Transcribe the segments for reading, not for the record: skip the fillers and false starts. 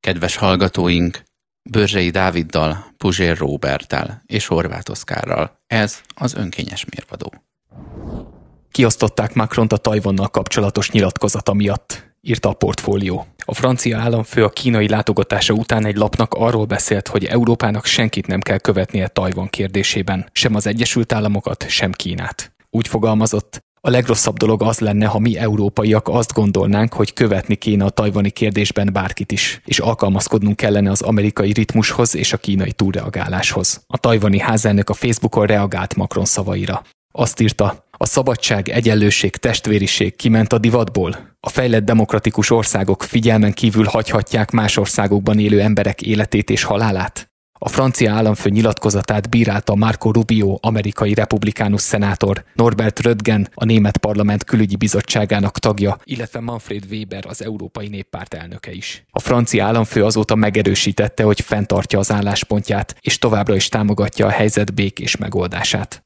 Kedves hallgatóink, Börzsei Dáviddal, Puzsér Róberttel és Horváth Oszkárral. Ez az önkényes mérvadó. Kiosztották Macront a Tajvannal kapcsolatos nyilatkozata miatt, írta a Portfólió. A francia államfő a kínai látogatása után egy lapnak arról beszélt, hogy Európának senkit nem kell követnie Tajvan kérdésében, sem az Egyesült Államokat, sem Kínát. Úgy fogalmazott: a legrosszabb dolog az lenne, ha mi európaiak azt gondolnánk, hogy követni kéne a tajvani kérdésben bárkit is, és alkalmazkodnunk kellene az amerikai ritmushoz és a kínai túlreagáláshoz. A tajvani házelnök a Facebookon reagált Macron szavaira. Azt írta: a szabadság, egyenlőség, testvériség kiment a divatból. A fejlett demokratikus országok figyelmen kívül hagyhatják más országokban élő emberek életét és halálát. A francia államfő nyilatkozatát bírálta Marco Rubio, amerikai republikánus szenátor, Norbert Röttgen, a német parlament külügyi bizottságának tagja, illetve Manfred Weber, az Európai Néppárt elnöke is. A francia államfő azóta megerősítette, hogy fenntartja az álláspontját, és továbbra is támogatja a helyzet békés megoldását.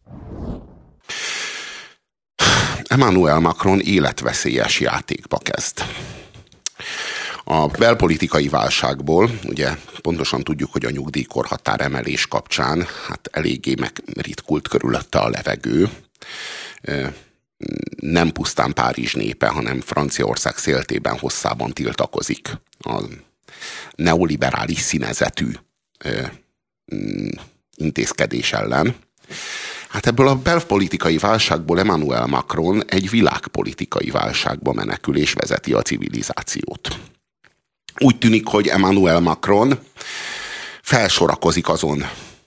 Emmanuel Macron életveszélyes játékba kezd. A belpolitikai válságból, ugye pontosan tudjuk, hogy a nyugdíjkorhatár emelés kapcsán hát eléggé megritkult körülötte a levegő. Nem pusztán Párizs népe, hanem Franciaország széltében hosszában tiltakozik a neoliberális színezetű intézkedés ellen. Hát ebből a belpolitikai válságból Emmanuel Macron egy világpolitikai válságba menekül és vezeti a civilizációt. Úgy tűnik, hogy Emmanuel Macron felsorakozik azon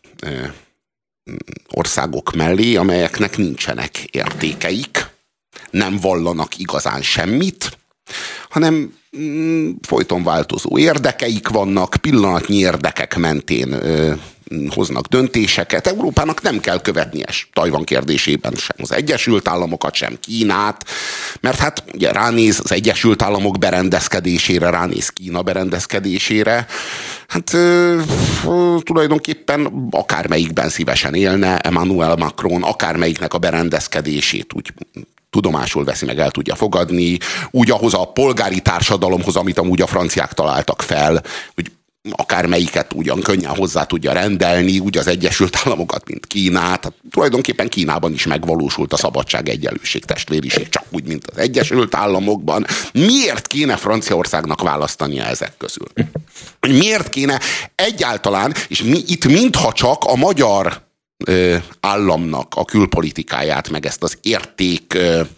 országok mellé, amelyeknek nincsenek értékeik, nem vallanak igazán semmit, hanem folyton változó érdekeik vannak, pillanatnyi érdekek mentén hoznak döntéseket. Európának nem kell követnie Tajvan kérdésében sem az Egyesült Államokat, sem Kínát, mert hát ugye ránéz az Egyesült Államok berendezkedésére, ránéz Kína berendezkedésére, hát tulajdonképpen akármelyikben szívesen élne Emmanuel Macron, akármelyiknek a berendezkedését úgy tudomásul veszi, meg el tudja fogadni, úgy ahhoz a polgári társadalomhoz, amit amúgy a franciák találtak fel, hogy akármelyiket ugyan könnyen hozzá tudja rendelni, úgy az Egyesült Államokat, mint Kínát. Tehát tulajdonképpen Kínában is megvalósult a szabadság, egyenlőség, testvériség, csak úgy, mint az Egyesült Államokban. Miért kéne Franciaországnak választania ezek közül? Miért kéne egyáltalán, és itt mintha csak a magyar államnak a külpolitikáját, meg ezt az érték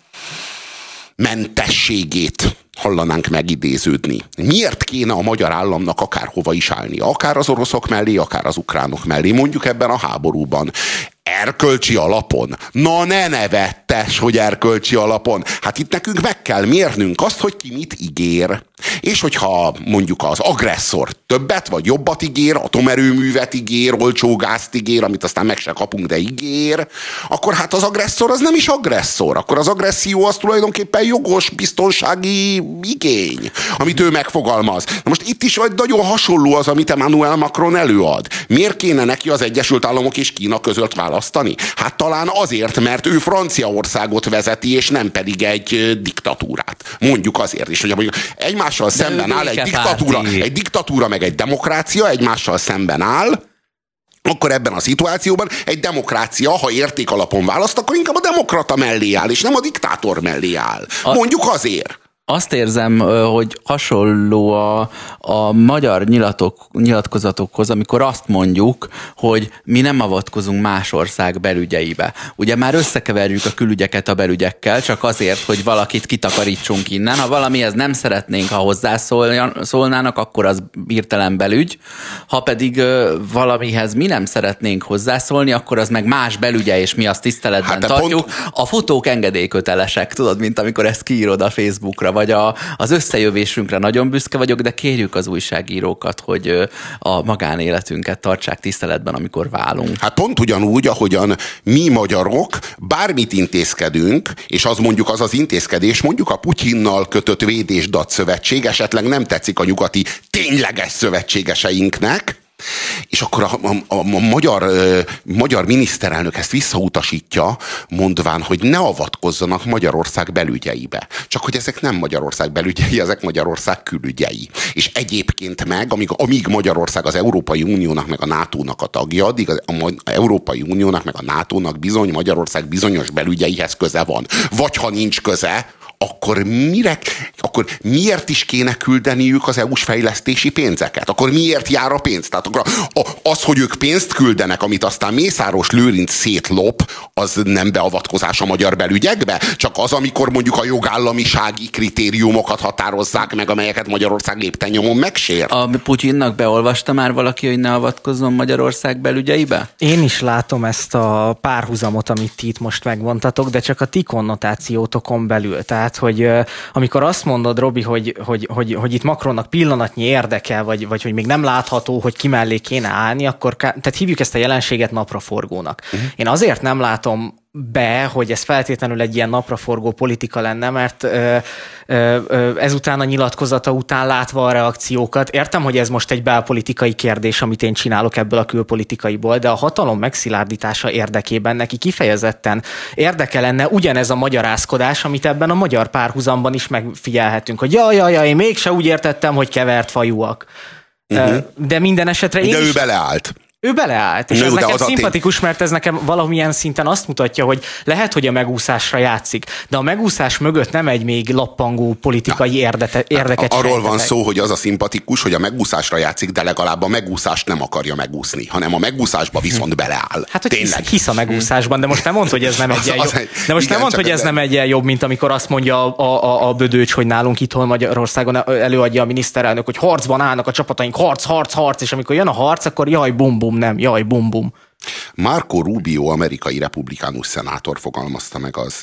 mentességét hallanánk megidéződni. Miért kéne a magyar államnak akárhova is állnia? Akár az oroszok mellé, akár az ukránok mellé, mondjuk ebben a háborúban. Erkölcsi alapon? Na ne nevettes, hogy erkölcsi alapon. Hát itt nekünk meg kell mérnünk azt, hogy ki mit ígér. És hogyha mondjuk az agresszor többet vagy jobbat ígér, atomerőművet ígér, olcsó gázt ígér, amit aztán meg se kapunk, de ígér, akkor hát az agresszor az nem is agresszor. Akkor az agresszió az tulajdonképpen jogos biztonsági igény, amit ő megfogalmaz. Na most itt is nagyon hasonló az, amit Emmanuel Macron előad. Miért kéne neki az Egyesült Államok és Kína között választani? Hát talán azért, mert ő Franciaországot vezeti, és nem pedig egy diktatúrát. Mondjuk azért is, hogy egymással szemben áll egy diktatúra meg egy demokrácia, egymással szemben áll, akkor ebben a szituációban egy demokrácia, ha érték alapon választ, akkor inkább a demokrata mellé áll, és nem a diktátor mellé áll. Mondjuk azért. Azt érzem, hogy hasonló a magyar nyilatkozatokhoz, amikor azt mondjuk, hogy mi nem avatkozunk más ország belügyeibe. Ugye már összekeverjük a külügyeket a belügyekkel, csak azért, hogy valakit kitakarítsunk innen. Ha valamihez nem szeretnénk, ha hozzászólnának, akkor az hirtelen belügy. Ha pedig valamihez mi nem szeretnénk hozzászólni, akkor az meg más belügye, és mi azt tiszteletben tartjuk. A fotók engedélykötelesek, tudod, mint amikor ezt kiírod a Facebookra, vagy az összejövésünkre nagyon büszke vagyok, de kérjük az újságírókat, hogy a magánéletünket tartsák tiszteletben, amikor válunk. Hát pont ugyanúgy, ahogyan mi magyarok bármit intézkedünk, és az mondjuk az intézkedés, mondjuk a Putyinnal kötött védésdat szövetség esetleg nem tetszik a nyugati tényleges szövetségeseinknek, És akkor a magyar miniszterelnök ezt visszautasítja, mondván, hogy ne avatkozzanak Magyarország belügyeibe. Csak hogy ezek nem Magyarország belügyei, ezek Magyarország külügyei. És egyébként meg, amíg Magyarország az Európai Uniónak meg a NATO-nak a tagja, addig az Európai Uniónak meg a NATO-nak bizony Magyarország bizonyos belügyeihez köze van. Vagy ha nincs köze, akkor miért is kéne küldeniük az EU-s fejlesztési pénzeket? Akkor miért jár a pénz? Tehát akkor az, hogy ők pénzt küldenek, amit aztán Mészáros Lőrinc szétlop, az nem beavatkozás a magyar belügyekbe? Csak az, amikor mondjuk a jogállamisági kritériumokat határozzák meg, amelyeket Magyarország lépten-nyomon megsért? A Putyinnak beolvasta már valaki, hogy ne avatkozzon Magyarország belügyeibe? Én is látom ezt a párhuzamot, amit ti itt most megmondtatok, de csak a ti konnotációtokon belül. Tehát, hogy amikor azt mondod, Robi, hogy itt Macronnak pillanatnyi érdeke, vagy hogy még nem látható, hogy ki mellé kéne állni, akkor tehát hívjuk ezt a jelenséget napraforgónak. Én azért nem látom be, hogy ez feltétlenül egy ilyen napraforgó politika lenne, mert ezután a nyilatkozata után látva a reakciókat, értem, hogy ez most egy belpolitikai kérdés, amit én csinálok ebből a külpolitikaiból, de a hatalom megszilárdítása érdekében neki kifejezetten érdeke lenne ugyanez a magyarázkodás, amit ebben a magyar párhuzamban is megfigyelhetünk, hogy jaj, én mégse úgy értettem, hogy kevert fajúak. De minden esetre de ő beleállt. Ő beleállt, és ez nekem szimpatikus, mert ez nekem valamilyen szinten azt mutatja, hogy lehet, hogy a megúszásra játszik, de a megúszás mögött nem egy még lappangó politikai érdeket. Arról van szó, hogy az a szimpatikus, hogy a megúszásra játszik, de legalább a megúszást nem akarja megúszni, hanem a megúszásba viszont beleáll. Hát, hogy hisz a megúszásban, de most nem mondd, hogy ez nem egyen jobb. De most nem mondd, hogy ez nem egyen jobb, mint amikor azt mondja a Bödöcs, hogy nálunk itthon Magyarországon előadja a miniszterelnök, hogy harcban állnak a csapataink, harc, és amikor jön a harc, akkor jaj, bum-bum, nem, jaj, bum-bum. Marco Rubio, amerikai republikánus szenátor fogalmazta meg a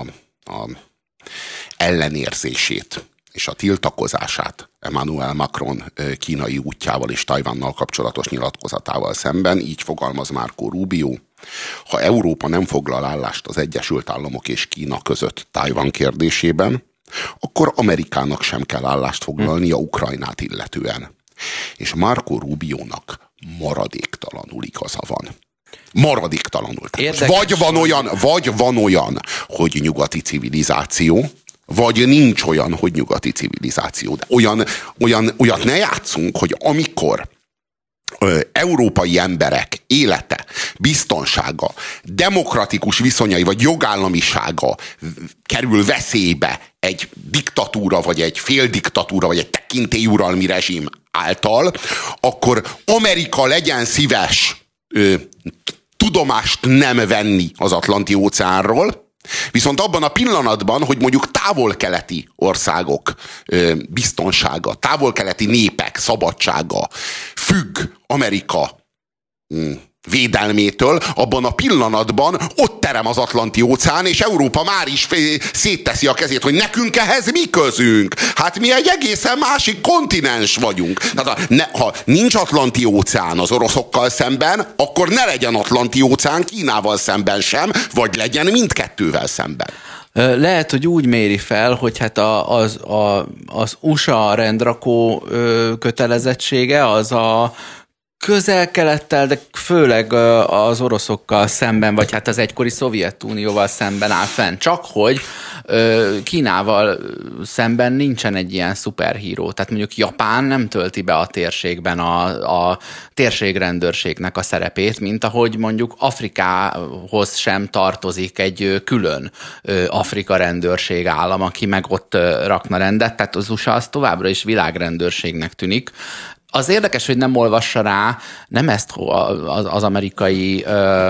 ellenérzését és a tiltakozását Emmanuel Macron kínai útjával és Tajvannal kapcsolatos nyilatkozatával szemben. Így fogalmaz Marco Rubio: ha Európa nem foglal állást az Egyesült Államok és Kína között Tajvan kérdésében, akkor Amerikának sem kell állást foglalnia Ukrajnát illetően. És Marco Rubiónak maradéktalanul igaza van. Maradéktalanul. Vagy van olyan, hogy nyugati civilizáció, vagy nincs olyan, hogy nyugati civilizáció. De olyat ne játszunk, hogy amikor európai emberek élete, biztonsága, demokratikus viszonyai vagy jogállamisága kerül veszélybe egy diktatúra, vagy egy féldiktatúra, vagy egy tekintélyuralmi rezsim által, akkor Amerika legyen szíves tudomást nem venni az Atlanti-óceánról, viszont abban a pillanatban, hogy mondjuk távol-keleti országok biztonsága, távol-keleti népek szabadsága függ Amerika védelmétől, abban a pillanatban ott terem az Atlanti-óceán, és Európa már is szétteszi a kezét, hogy nekünk ehhez mi közünk? Hát mi egy egészen másik kontinens vagyunk. Tehát ha nincs Atlanti-óceán az oroszokkal szemben, akkor ne legyen Atlanti-óceán Kínával szemben sem, vagy legyen mindkettővel szemben. Lehet, hogy úgy méri fel, hogy hát az USA rendrakó kötelezettsége az a Közel-Kelettel, de főleg az oroszokkal szemben, vagy hát az egykori Szovjetunióval szemben áll fenn. Csak hogy Kínával szemben nincsen egy ilyen szuperhíró. Tehát mondjuk Japán nem tölti be a térségben a térségrendőrségnek a szerepét, mint ahogy mondjuk Afrikához sem tartozik egy külön Afrika rendőrség állam, aki meg ott rakna rendet. Tehát az USA az továbbra is világrendőrségnek tűnik. Az érdekes, hogy nem olvassa rá, nem ezt az amerikai,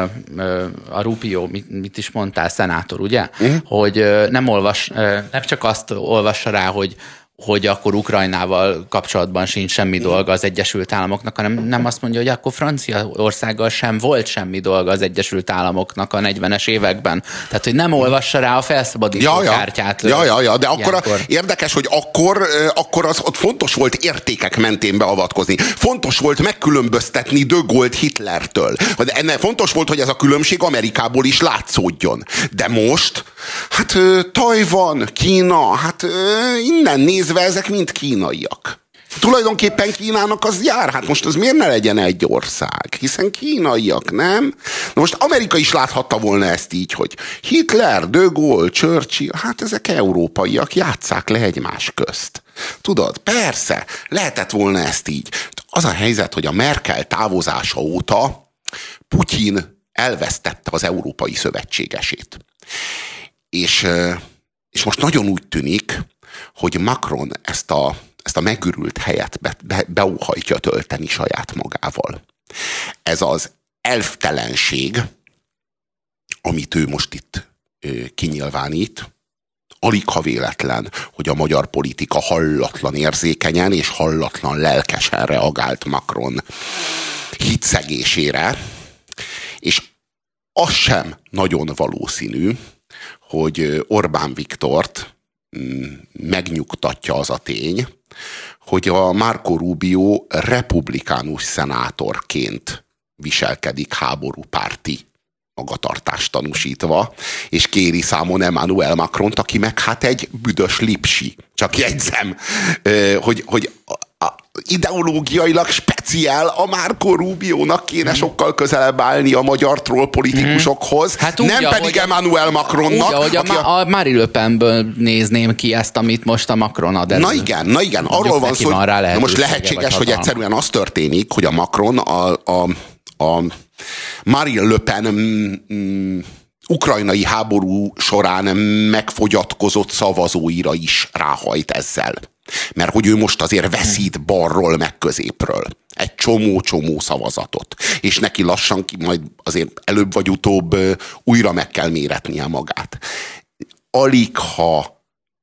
a Rubio, mit is mondtál, szenátor, ugye? Hogy nem csak azt olvassa rá, hogy akkor Ukrajnával kapcsolatban sincs semmi dolga az Egyesült Államoknak, hanem nem azt mondja, hogy akkor Franciaországgal sem volt semmi dolga az Egyesült Államoknak a 40-es években. Tehát, hogy nem olvassa rá a felszabadító kártyát. De akkor érdekes, hogy akkor az ott fontos volt értékek mentén beavatkozni. Fontos volt megkülönböztetni de Gaulle-t Hitlertől. Fontos volt, hogy ez a különbség Amerikából is látszódjon. De most, Tajvan, Kína, innen nézve ezek mind kínaiak. Tulajdonképpen Kínának az jár, hát most az miért ne legyen egy ország? Hiszen kínaiak, nem? Na most Amerika is láthatta volna ezt így, hogy Hitler, De Gaulle, Churchill, hát ezek európaiak, játsszák le egymás közt. Tudod, persze, lehetett volna ezt így. Az a helyzet, hogy a Merkel távozása óta Putyin elvesztette az európai szövetségesét. És most nagyon úgy tűnik, hogy Macron ezt a megürült helyet beóhajtja tölteni saját magával. Ez az elftelenség, amit ő most itt kinyilvánít, alig ha véletlen, hogy a magyar politika hallatlan érzékenyen és hallatlan lelkesen reagált Macron hitszegésére, és az sem nagyon valószínű, hogy Orbán Viktort megnyugtatja az a tény, hogy a Marco Rubio republikánus szenátorként viselkedik háborúpárti magatartást tanúsítva, és kéri számon Emmanuel Macront, aki meg hát egy büdös lipsi. Csak jegyzem, hogy ideológiailag speciál a Marco Rubiónak kéne sokkal közelebb állni a magyar troll politikusokhoz, hát úgy, nem pedig Emmanuel Macronnak. Úgy, ahogy a Marie Le Penből nézném ki ezt, amit most a Macron ad. Na igen, arról van szó, hogy most lehetséges, hogy egyszerűen az történik, hogy a Macron a Marie Le Pen ukrajnai háború során megfogyatkozott szavazóira is ráhajt ezzel. Mert hogy ő most azért veszít balról meg középről egy csomó szavazatot. És neki lassan majd azért előbb vagy utóbb újra meg kell méretnie magát. Alig ha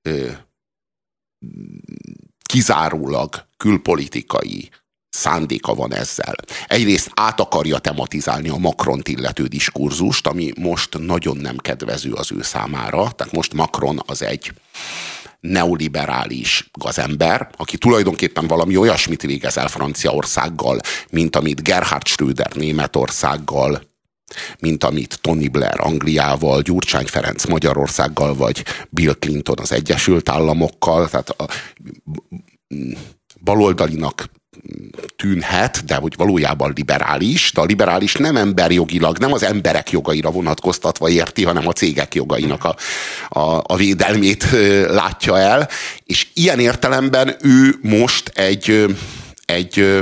kizárólag külpolitikai szándéka van ezzel. Egyrészt át akarja tematizálni a Macront illető diskurzust, ami most nagyon nem kedvező az ő számára. Tehát most Macron az egy neoliberális gazember, aki tulajdonképpen valami olyasmit végez el Franciaországgal, mint amit Gerhard Schröder Németországgal, mint amit Tony Blair Angliával, Gyurcsány Ferenc Magyarországgal, vagy Bill Clinton az Egyesült Államokkal. Tehát a baloldalinak tűnhet, de hogy valójában liberális, de a liberális nem emberjogilag, nem az emberek jogaira vonatkoztatva érti, hanem a cégek jogainak a védelmét látja el, és ilyen értelemben ő most egy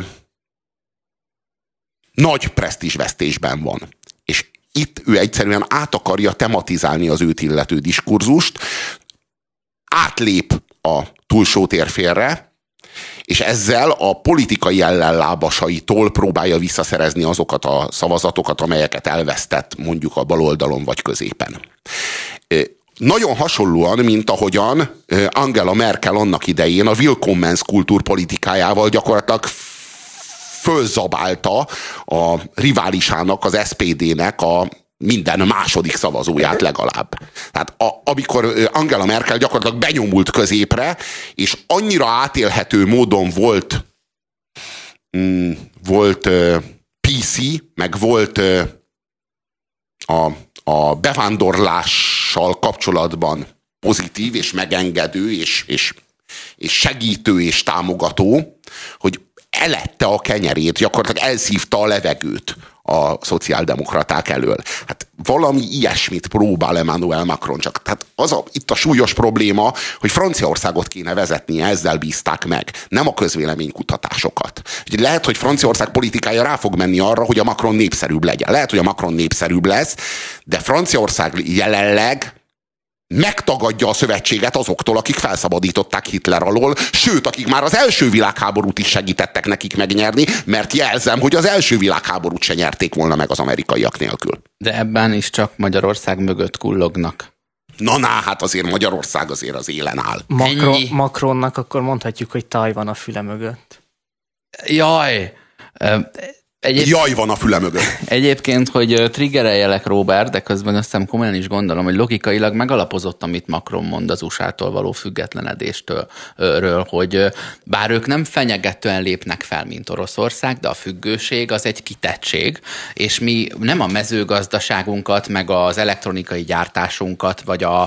nagy presztízsvesztésben van. És itt ő egyszerűen át akarja tematizálni az őt illető diskurzust, átlép a túlsó térfélre, és ezzel a politikai ellenlábasaitól próbálja visszaszerezni azokat a szavazatokat, amelyeket elvesztett mondjuk a baloldalon vagy középen. Nagyon hasonlóan, mint ahogyan Angela Merkel annak idején a Willkommens kultúrpolitikájával gyakorlatilag fölzabálta a riválisának, az SPD-nek a minden második szavazóját legalább. Tehát amikor Angela Merkel gyakorlatilag benyomult középre, és annyira átélhető módon volt PC, meg volt a bevándorlással kapcsolatban pozitív, és megengedő, és segítő, és támogató, hogy elette a kenyerét, gyakorlatilag elszívta a levegőt a szociáldemokraták elől. Hát valami ilyesmit próbál Emmanuel Macron, csak tehát itt a súlyos probléma, hogy Franciaországot kéne vezetnie, ezzel bízták meg, nem a közvéleménykutatásokat. Lehet, hogy Franciaország politikája rá fog menni arra, hogy a Macron népszerűbb legyen. Lehet, hogy a Macron népszerűbb lesz, de Franciaország jelenleg megtagadja a szövetséget azoktól, akik felszabadították Hitler alól, sőt, akik már az első világháborút is segítettek nekik megnyerni, mert jelzem, hogy az első világháborút se nyerték volna meg az amerikaiak nélkül. De ebben is csak Magyarország mögött kullognak. Hát azért Magyarország azért az élen áll. Macronnak akkor mondhatjuk, hogy Tajvan a füle mögött. Jaj! Jaj, van a füle mögött. Egyébként, hogy triggereljelek Robert, de közben azt hiszem komolyan is gondolom, hogy logikailag megalapozott, amit Macron mond az USA-tól való függetlenedéstől, hogy bár ők nem fenyegetően lépnek fel, mint Oroszország, de a függőség az egy kitettség, és mi nem a mezőgazdaságunkat, meg az elektronikai gyártásunkat, vagy a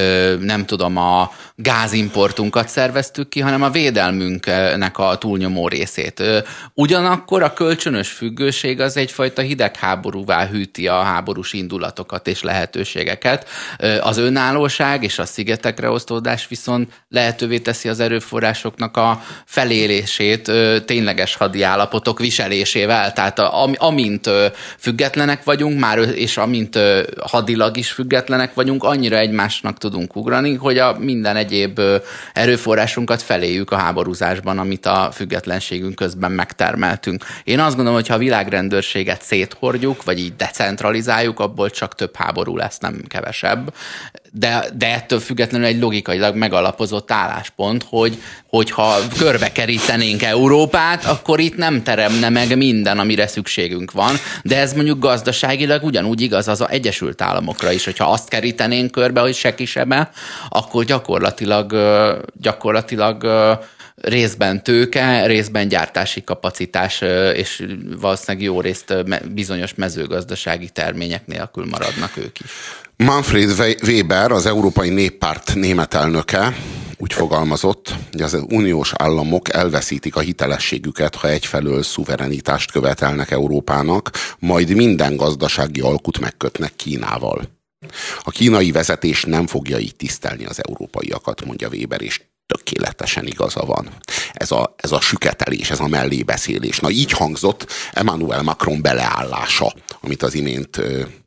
gázimportunkat szerveztük ki, hanem a védelmünknek a túlnyomó részét. Ugyanakkor a kölcsönös függőség az egyfajta hidegháborúvá hűti a háborús indulatokat és lehetőségeket. Az önállóság és a szigetekre osztódás viszont lehetővé teszi az erőforrásoknak a felélését tényleges hadi állapotok viselésével. Tehát amint függetlenek vagyunk már, és amint hadilag is függetlenek vagyunk, annyira egymásnak tudunk ugrani, hogy a minden egyéb erőforrásunkat feléjük a háborúzásban, amit a függetlenségünk közben megtermeltünk. Én azt gondolom, hogy ha a világrendőrséget széthordjuk, vagy így decentralizáljuk, abból csak több háború lesz, nem kevesebb. De ettől függetlenül egy logikailag megalapozott álláspont, hogyha körbekerítenénk Európát, akkor itt nem teremne meg minden, amire szükségünk van. De ez mondjuk gazdaságilag ugyanúgy igaz az Egyesült Államokra is, hogyha azt kerítenénk körbe, hogy se kisebe, akkor gyakorlatilag részben tőke, részben gyártási kapacitás, és valószínűleg jó részt bizonyos mezőgazdasági termények nélkül maradnak ők is. Manfred Weber, az Európai Néppárt német elnöke úgy fogalmazott, hogy az uniós államok elveszítik a hitelességüket, ha egyfelől szuverenitást követelnek Európának, majd minden gazdasági alkut megkötnek Kínával. A kínai vezetés nem fogja így tisztelni az európaiakat, mondja Weber, és tökéletesen igaza van. Ez a süketelés, ez a mellébeszélés. Na így hangzott Emmanuel Macron beleállása, amit az imént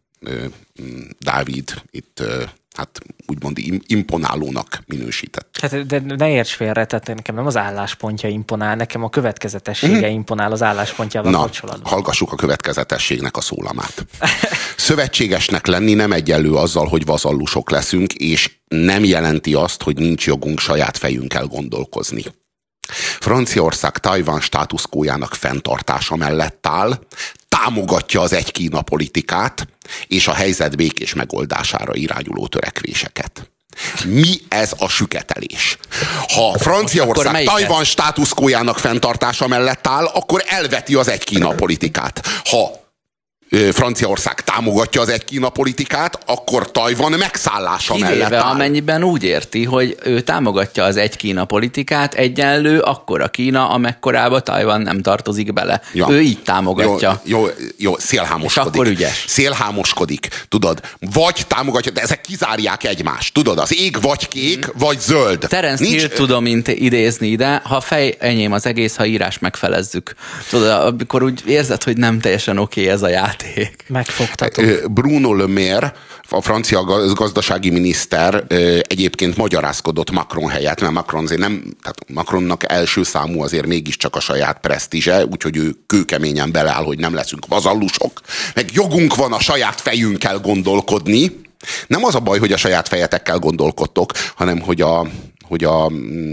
Dávid itt hát úgymond imponálónak minősített. Hát, de ne érts félre, tehát nekem nem az álláspontja imponál, nekem a következetessége imponál az álláspontjával kapcsolatban. Hallgassuk a következetességnek a szólamát. Szövetségesnek lenni nem egyenlő azzal, hogy vazallusok leszünk, és nem jelenti azt, hogy nincs jogunk saját fejünkkel gondolkozni. Franciaország Tajvan státuszkójának fenntartása mellett áll, támogatja az egy Kína politikát és a helyzet békés megoldására irányuló törekvéseket. Mi ez a süketelés? Ha Franciaország Tajvan státuszkójának fenntartása mellett áll, akkor elveti az egy Kína politikát. Ha Franciaország támogatja az egy Kína politikát, akkor Tajvan megszállása mellett áll. Amennyiben úgy érti, hogy ő támogatja az egy Kína politikát, egyenlő akkora Kína, amekkorába Tajvan nem tartozik bele. Ja. Ő így támogatja. Jó, szélhámoskodik. És akkor ügyes. Szélhámoskodik, tudod. Vagy támogatja, de ezek kizárják egymást. Tudod, az ég vagy kék, vagy zöld. Terence Hill tudom idézni ide, ha fej enyém az egész, ha írás megfelezzük. Tudod, amikor úgy érzed, hogy nem teljesen oké ez a játék. Megfogtatok. Bruno Le Maire, a francia gazdasági miniszter egyébként magyarázkodott Macron helyett, mert Macron azért tehát Macronnak első számú azért mégiscsak a saját presztízse, úgyhogy ő kőkeményen beleáll, hogy nem leszünk vazallusok, meg jogunk van a saját fejünkkel gondolkodni. Nem az a baj, hogy a saját fejetekkel gondolkodtok, hanem hogy a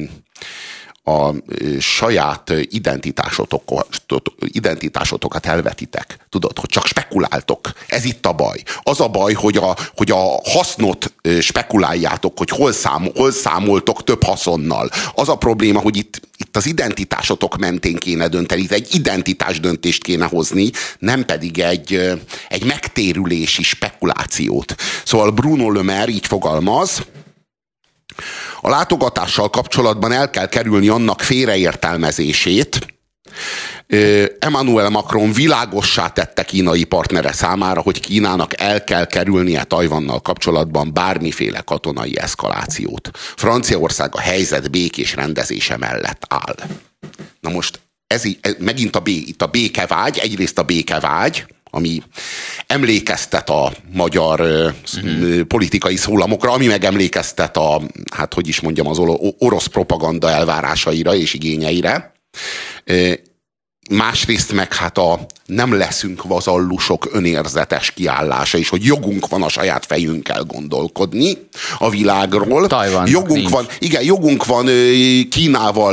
saját identitásotokat elvetitek. Tudod, hogy csak spekuláltok. Ez itt a baj. Az a baj, hogy a hasznot spekuláljátok, hogy hol számoltok több haszonnal. Az a probléma, hogy itt az identitásotok mentén kéne dönteni, itt egy identitás döntést kéne hozni, nem pedig egy megtérülési spekulációt. Szóval Bruno Le Maire így fogalmaz: a látogatással kapcsolatban el kell kerülni annak félreértelmezését. Emmanuel Macron világossá tette kínai partnere számára, hogy Kínának el kell kerülnie Tajvannal kapcsolatban bármiféle katonai eszkalációt. Franciaország a helyzet békés rendezése mellett áll. Na most ez megint itt a békevágy, egyrészt a békevágy, ami emlékeztet a magyar politikai szólamokra, ami meg emlékeztet az orosz propaganda elvárásaira és igényeire. Másrészt meg nem leszünk vazallusok önérzetes kiállása is, hogy jogunk van a saját fejünkkel gondolkodni a világról. Tajvan, jogunk van Kínával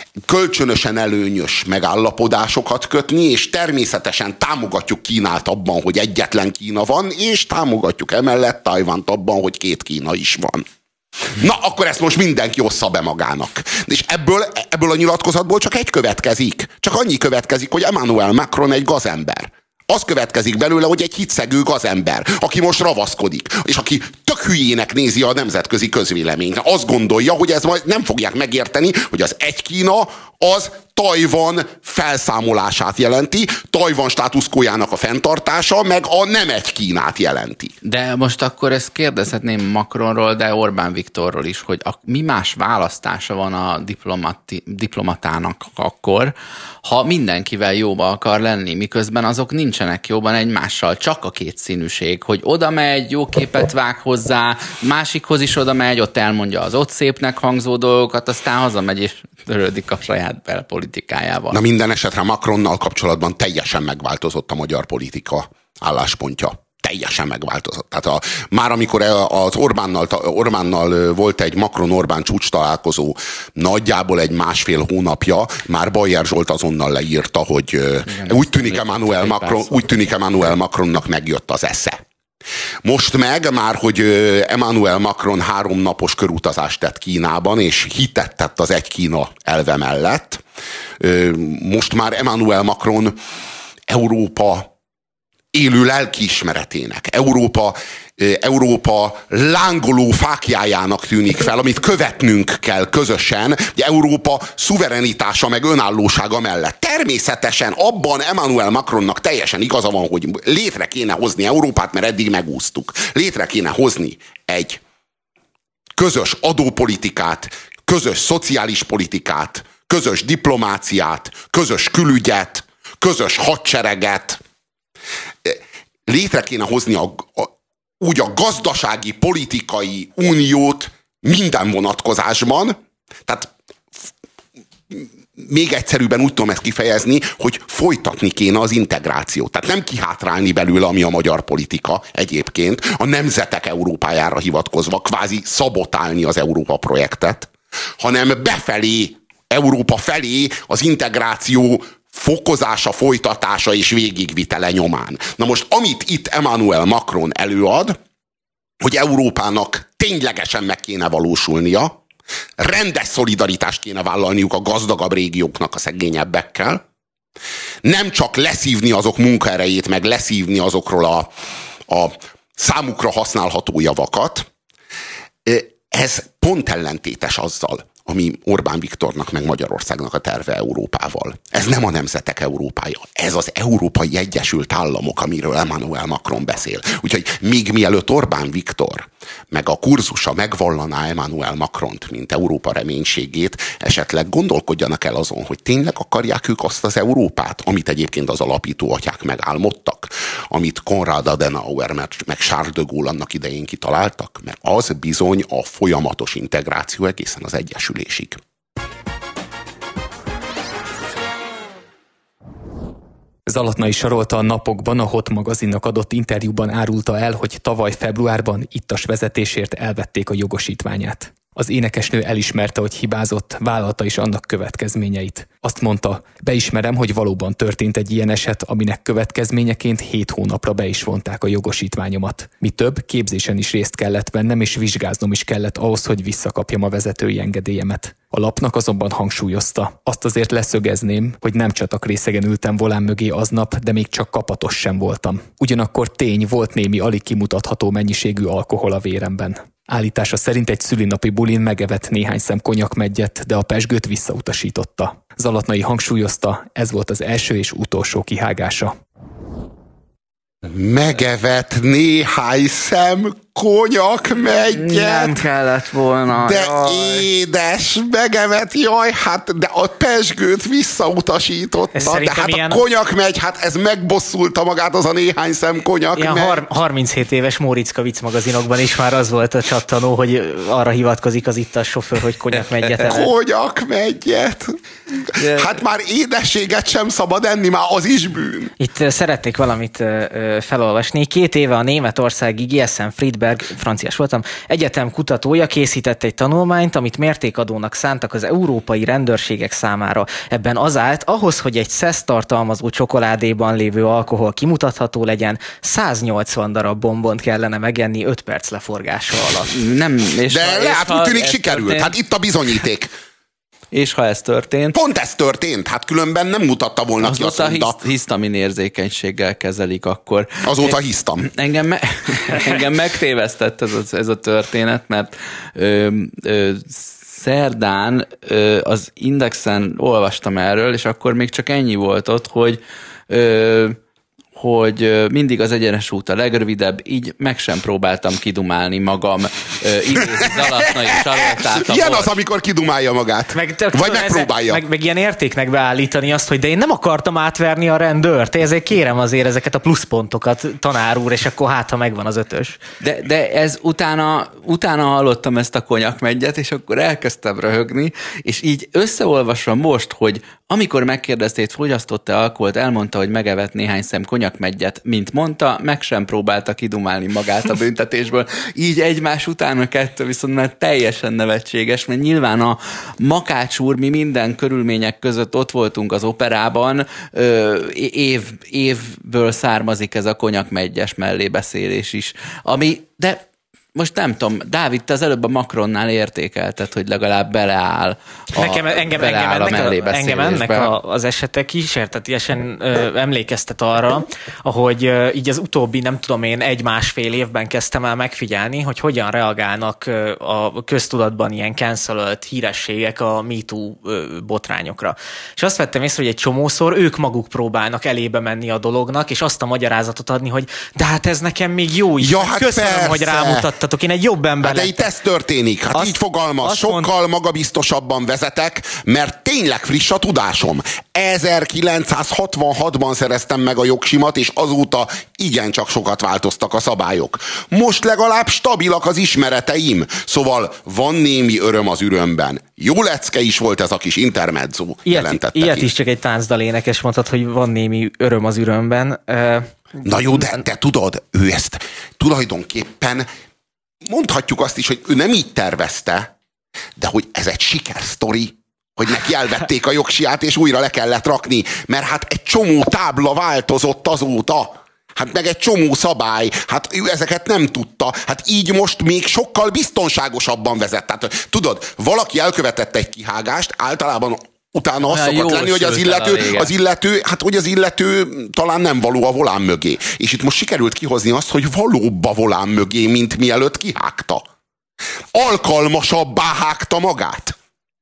kölcsönösen előnyös megállapodásokat kötni, és természetesen támogatjuk Kínát abban, hogy egyetlen Kína van, és támogatjuk emellett Tajvant abban, hogy 2 Kína is van. Na, akkor ezt most mindenki ossza be magának. És ebből a nyilatkozatból csak egy következik. Csak annyi következik, hogy Emmanuel Macron egy gazember. Az következik belőle, hogy egy hitszegő gazember, aki most ravaszkodik, és aki tök hülyének nézi a nemzetközi közvéleményt. Azt gondolja, hogy ez majd nem fogják megérteni, hogy az egy Kína az Tajvan felszámolását jelenti, Tajvan státuszkójának a fenntartása, meg a nem egy Kínát jelenti. De most akkor ezt kérdezhetném Macronról, de Orbán Viktorról is, hogy mi más választása van a diplomatának akkor, ha mindenkivel jóba akar lenni, miközben azok nincsenek jóban egymással, csak a kétszínűség, hogy oda megy, jó képet vág hozzá, másikhoz is oda megy, ott elmondja az ott szépnek hangzó dolgokat, aztán hazamegy és törődik a saját belpolitikájával. Na, minden esetre Macronnal kapcsolatban teljesen megváltozott a magyar politika álláspontja. Teljesen megváltozott. Tehát már amikor az Orbánnal volt egy Macron-Orbán csúcs találkozó nagyjából egy 1,5 hónapja, már Bajer Zsolt azonnal leírta, hogy igen, úgy tűnik Emmanuel Macronnak megjött az esze. Most meg már, hogy Emmanuel Macron 3 napos körutazást tett Kínában, és hitet tett az egy Kína elve mellett, most már Emmanuel Macron Európa élő lelkiismeretének, Európa lángoló fáklyájának tűnik fel, amit követnünk kell közösen, hogy Európa szuverenitása meg önállósága mellett. Természetesen abban Emmanuel Macronnak teljesen igaza van, hogy létre kéne hozni Európát, mert eddig megúsztuk. Létre kéne hozni egy közös adópolitikát, közös szociális politikát, közös diplomáciát, közös külügyet, közös hadsereget. Létre kéne hozni úgy a gazdasági, politikai uniót minden vonatkozásban, tehát még egyszerűbben úgy tudom ezt kifejezni, hogy folytatni kéne az integrációt. Tehát nem kihátrálni belőle, ami a magyar politika egyébként, a nemzetek Európájára hivatkozva, kvázi szabotálni az Európa projektet, hanem befelé, Európa felé az integráció fokozása, folytatása és végigvitele nyomán. Na most, amit itt Emmanuel Macron előad, hogy Európának ténylegesen meg kéne valósulnia, rendes szolidaritást kéne vállalniuk a gazdagabb régióknak a szegényebbekkel, nem csak leszívni azok munkaerejét, meg leszívni azokról a számukra használható javakat, ez pont ellentétes azzal, ami Orbán Viktornak meg Magyarországnak a terve Európával. Ez nem a nemzetek Európája, ez az Európai Egyesült Államok, amiről Emmanuel Macron beszél. Úgyhogy még mielőtt Orbán Viktor meg a kurzusa megvallaná Emmanuel Macront, mint Európa reménységét, esetleg gondolkodjanak el azon, hogy tényleg akarják ők azt az Európát, amit egyébként az alapító atyák megálmodtak, amit Konrad Adenauer meg Charles de Gaulle annak idején kitaláltak, mert az bizony a folyamatos integráció egészen az egyesülésig. Zalatnai Sarolta a Napokban, a Hot magazinnak adott interjúban árulta el, hogy tavaly februárban ittas vezetésért elvették a jogosítványát. Az énekesnő elismerte, hogy hibázott, vállalta is annak következményeit. Azt mondta, beismerem, hogy valóban történt egy ilyen eset, aminek következményeként 7 hónapra be is vonták a jogosítványomat. Mi több, képzésen is részt kellett vennem, és vizsgáznom is kellett ahhoz, hogy visszakapjam a vezetői engedélyemet. A lapnak azonban hangsúlyozta. Azt azért leszögezném, hogy nem csatakrészegen ültem volán mögé aznap, de még csak kapatos sem voltam. Ugyanakkor tény, volt némi alig kimutatható mennyiségű alkohol a véremben. Állítása szerint egy szülinapi bulin megevett néhány szem konyakmeggyet, de a pezsgőt visszautasította. Zalatnai hangsúlyozta, ez volt az első és utolsó kihágása. Megevett néhány szem konyakmeggyet. Nem kellett volna. De jaj. édes, megevett, jaj, hát de a pezsgőt visszautasította. De hát ilyen... a konyakmegy, hát ez megbosszulta magát az a néhány szem konyakmegy. Ilyen 37 éves Móriczka vicc magazinokban is már az volt a csattanó, hogy arra hivatkozik az ittas sofőr, hogy konyakmeggyet evett. Konyakmeggyet. Hát már édességet sem szabad enni, már az is bűn. Itt szeretnék valamit felolvasni. 2 éve a németországi GSM Friedberg, franciás voltam, egyetem kutatója készített egy tanulmányt, amit mértékadónak szántak az európai rendőrségek számára. Ebben az állt, ahhoz, hogy egy szeszt tartalmazó csokoládéban lévő alkohol kimutatható legyen, 180 darab bombont kellene megenni 5 perc leforgása alatt. Nem, úgy tűnik sikerült. Történt, Hát itt a bizonyíték. és ha ez történt... Pont ez történt. Hát különben nem mutatta volna ki a szonda. Hisztamin érzékenységgel kezelik akkor. Azóta hisztam. Engem megtévesztett ez a történet, mert szerdán az Indexen olvastam erről, és akkor még csak ennyi volt ott, hogy mindig az egyenes út a legrövidebb, így meg sem próbáltam kidumálni magam, idézi Zalatnai Saroltát. Ilyen az, amikor kidumálja magát. Vagy megpróbálja. Meg ilyen értéknek beállítani azt, hogy de én nem akartam átverni a rendőrt, ezért kérem azért ezeket a pluszpontokat, tanár úr, és akkor hát, ha megvan az 5-ös. De ez utána hallottam ezt a konyakmegyet, és akkor elkezdtem röhögni, és így összeolvasva most, hogy amikor megkérdezték, fogyasztott-e alkoholt, elmondta, hogy megevett néhány szem konyakmegyet, mint mondta, meg sem próbálta kidumálni magát a büntetésből. Így egymás után a kettő viszont már teljesen nevetséges, mert nyilván a Makács úr, mi minden körülmények között ott voltunk az operában, évből származik ez a konyakmegyes mellébeszélés is, de most nem tudom, Dávid, te az előbb a Macronnál értékelted, hogy legalább beleáll engem ennek az esete kísértetiesen emlékeztet arra, ahogy így az utóbbi, nem tudom én, 1-1,5 évben kezdtem el megfigyelni, hogy hogyan reagálnak a köztudatban ilyen cancelölt hírességek a MeToo botrányokra. És azt vettem észre, hogy egy csomószor ők maguk próbálnak elébe menni a dolognak, és azt a magyarázatot adni, hogy de hát ez nekem még jó is. Ja, hát köszönöm, persze. hogy rámutattatok, én egy jobb ember de itt ez történik. Hát így fogalmaz, sokkal magabiztosabban vezetek, mert tényleg friss a tudásom. 1966-ban szereztem meg a jogsimat, és azóta igencsak sokat változtak a szabályok. Most legalább stabilak az ismereteim, szóval van némi öröm az ürömben. Jó lecke is volt ez a kis intermezzo, jelentette ilyet ki. is csak egy táncdalénekes mondhat, hogy van némi öröm az ürömben. Na jó, de te tudod, ő ezt tulajdonképpen mondhatjuk azt is, hogy ő nem így tervezte, de hogy ez egy sikersztori, hogy neki elvették a jogsiát, és újra le kellett rakni, mert hát egy csomó tábla változott azóta. Hát meg egy csomó szabály, hát ő ezeket nem tudta. Hát így most még sokkal biztonságosabban vezet. Tehát tudod, valaki elkövetett egy kihágást, általában utána az szokott lenni, hogy az illető talán nem való a volán mögé. És itt most sikerült kihozni azt, hogy valóbb a volán mögé, mint mielőtt kihágta. Alkalmasabbá hágta magát.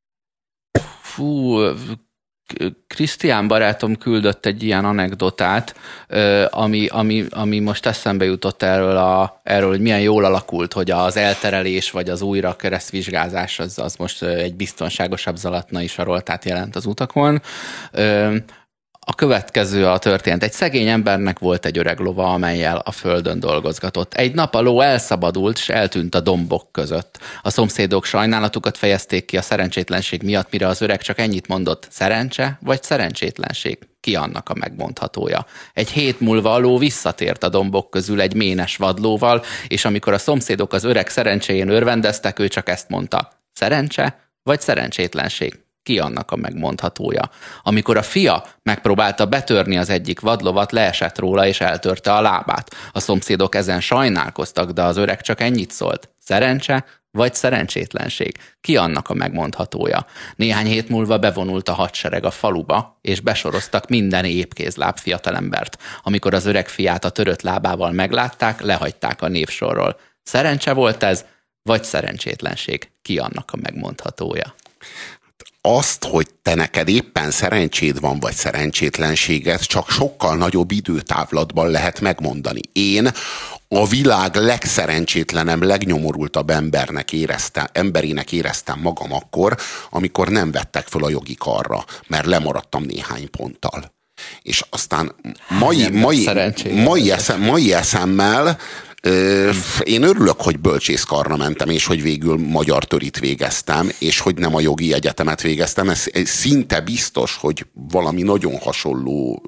Fú, Krisztián barátom küldött egy ilyen anekdotát, ami most eszembe jutott erről, hogy milyen jól alakult, hogy az elterelés vagy az újra keresztvizsgázás az most egy biztonságosabb Zalatnai Saroltát jelent az utakon. A következő a történet. Egy szegény embernek volt egy öreg lova, amellyel a földön dolgozgatott. Egy nap a ló elszabadult, és eltűnt a dombok között. A szomszédok sajnálatukat fejezték ki a szerencsétlenség miatt, mire az öreg csak ennyit mondott: szerencse vagy szerencsétlenség? Ki annak a megmondhatója? Egy hét múlva a ló visszatért a dombok közül egy ménes vadlóval, és amikor a szomszédok az öreg szerencséjén örvendeztek, ő csak ezt mondta: szerencse vagy szerencsétlenség? Ki annak a megmondhatója? Amikor a fia megpróbálta betörni az egyik vadlovat, leesett róla és eltörte a lábát. A szomszédok ezen sajnálkoztak, de az öreg csak ennyit szólt: szerencse vagy szerencsétlenség? Ki annak a megmondhatója? Néhány hét múlva bevonult a hadsereg a faluba, és besoroztak minden épkézláb fiatalembert. Amikor az öreg fiát a törött lábával meglátták, lehagyták a névsorról. Szerencse volt ez, vagy szerencsétlenség? Ki annak a megmondhatója? Azt, hogy te neked éppen szerencséd van, vagy szerencsétlenséged, csak sokkal nagyobb időtávlatban lehet megmondani. Én a világ legszerencsétlenebb, legnyomorultabb emberének éreztem magam akkor, amikor nem vettek föl a jogi karra, mert lemaradtam néhány ponttal. És aztán mai eszemmel Én örülök, hogy bölcsészkarra mentem, és hogy végül magyar törit végeztem, és hogy nem a jogi egyetemet végeztem. Ez szinte biztos, hogy valami nagyon hasonló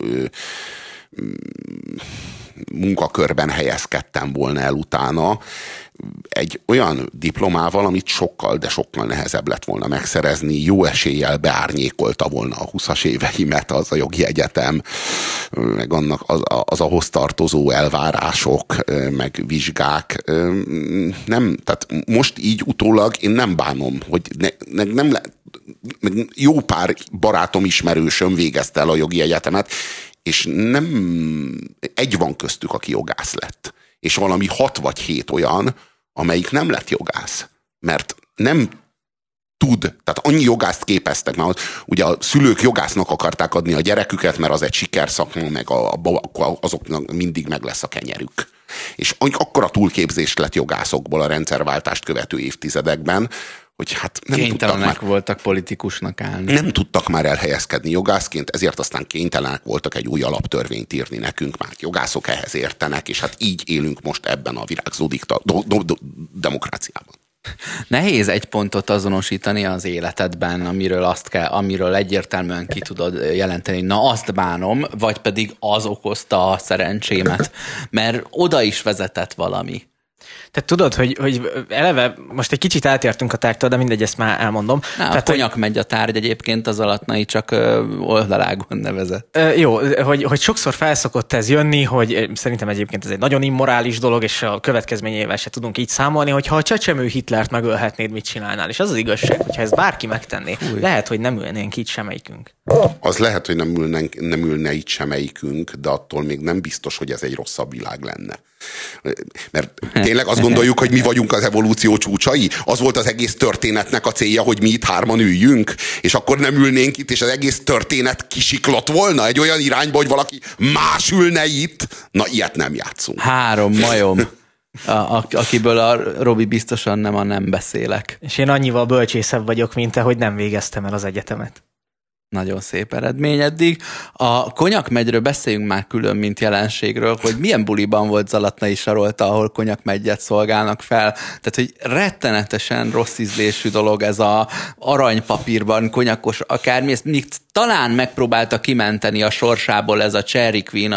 munkakörben helyezkedtem volna el utána, egy olyan diplomával, amit sokkal, de sokkal nehezebb lett volna megszerezni, jó eséllyel beárnyékolta volna a 20-as éveimet az a jogi egyetem, meg annak az ahhoz tartozó elvárások, meg vizsgák. Nem, tehát most így utólag én nem bánom, hogy jó pár barátom, ismerősöm végezte el a jogi egyetemet, és nem egy van köztük, aki jogász lett. És valami 6 vagy 7 olyan, amelyik nem lett jogász. Mert nem tud, tehát annyi jogászt képeztek, mert ugye a szülők jogásznak akarták adni a gyereküket, mert az egy sikerszakma, meg azoknak mindig meg lesz a kenyerük. És akkora túlképzést lett jogászokból a rendszerváltást követő évtizedekben, hogy hát nem kénytelenek voltak politikusnak állni. Nem tudtak már elhelyezkedni jogászként, ezért aztán kénytelenek voltak egy új alaptörvényt írni nekünk, már jogászok ehhez értenek, és hát így élünk most ebben a virágzó demokráciában. Nehéz egy pontot azonosítani az életedben, amiről egyértelműen ki tudod jelenteni, na azt bánom, vagy pedig az okozta a szerencsémet, mert oda is vezetett valami. Tehát tudod, hogy eleve most egy kicsit átértünk a tárgytól, de mindegy, ezt már elmondom. A konyak megy a tárgy egyébként, az Alatnai csak oldalágon nevezett. Jó, hogy sokszor felszokott ez jönni, hogy szerintem egyébként ez egy nagyon immorális dolog, és a következményével se tudunk így számolni, hogy ha a csecsemő Hitlert megölhetnéd, mit csinálnál? És az az igazság, hogyha ezt bárki megtenné, lehet, hogy nem ülnénk itt semmelyikünk. Az lehet, hogy nem ülne itt semmelyikünk, de attól még nem biztos, hogy ez egy rosszabb világ lenne. Mert tényleg azt gondoljuk, hogy mi vagyunk az evolúció csúcsai? Az volt az egész történetnek a célja, hogy mi itt 3-an üljünk, és akkor nem ülnénk itt, és az egész történet kisiklott volna egy olyan irányba, hogy valaki más ülne itt. Na, ilyet nem játszunk. 3 majom. Akiből a Robi biztosan nem beszélek. És én annyival bölcsészebb vagyok, mint te, hogy nem végeztem el az egyetemet. Nagyon szép eredmény eddig. A konyakmegyről beszéljünk már külön, mint jelenségről, hogy milyen buliban volt Zalatnai Sarolta, ahol konyakmeggyet szolgálnak fel. Tehát, hogy rettenetesen rossz ízlésű dolog ez a aranypapírban konyakos akármi, ezt még talán megpróbálta kimenteni a sorsából ez a Cherry Queen,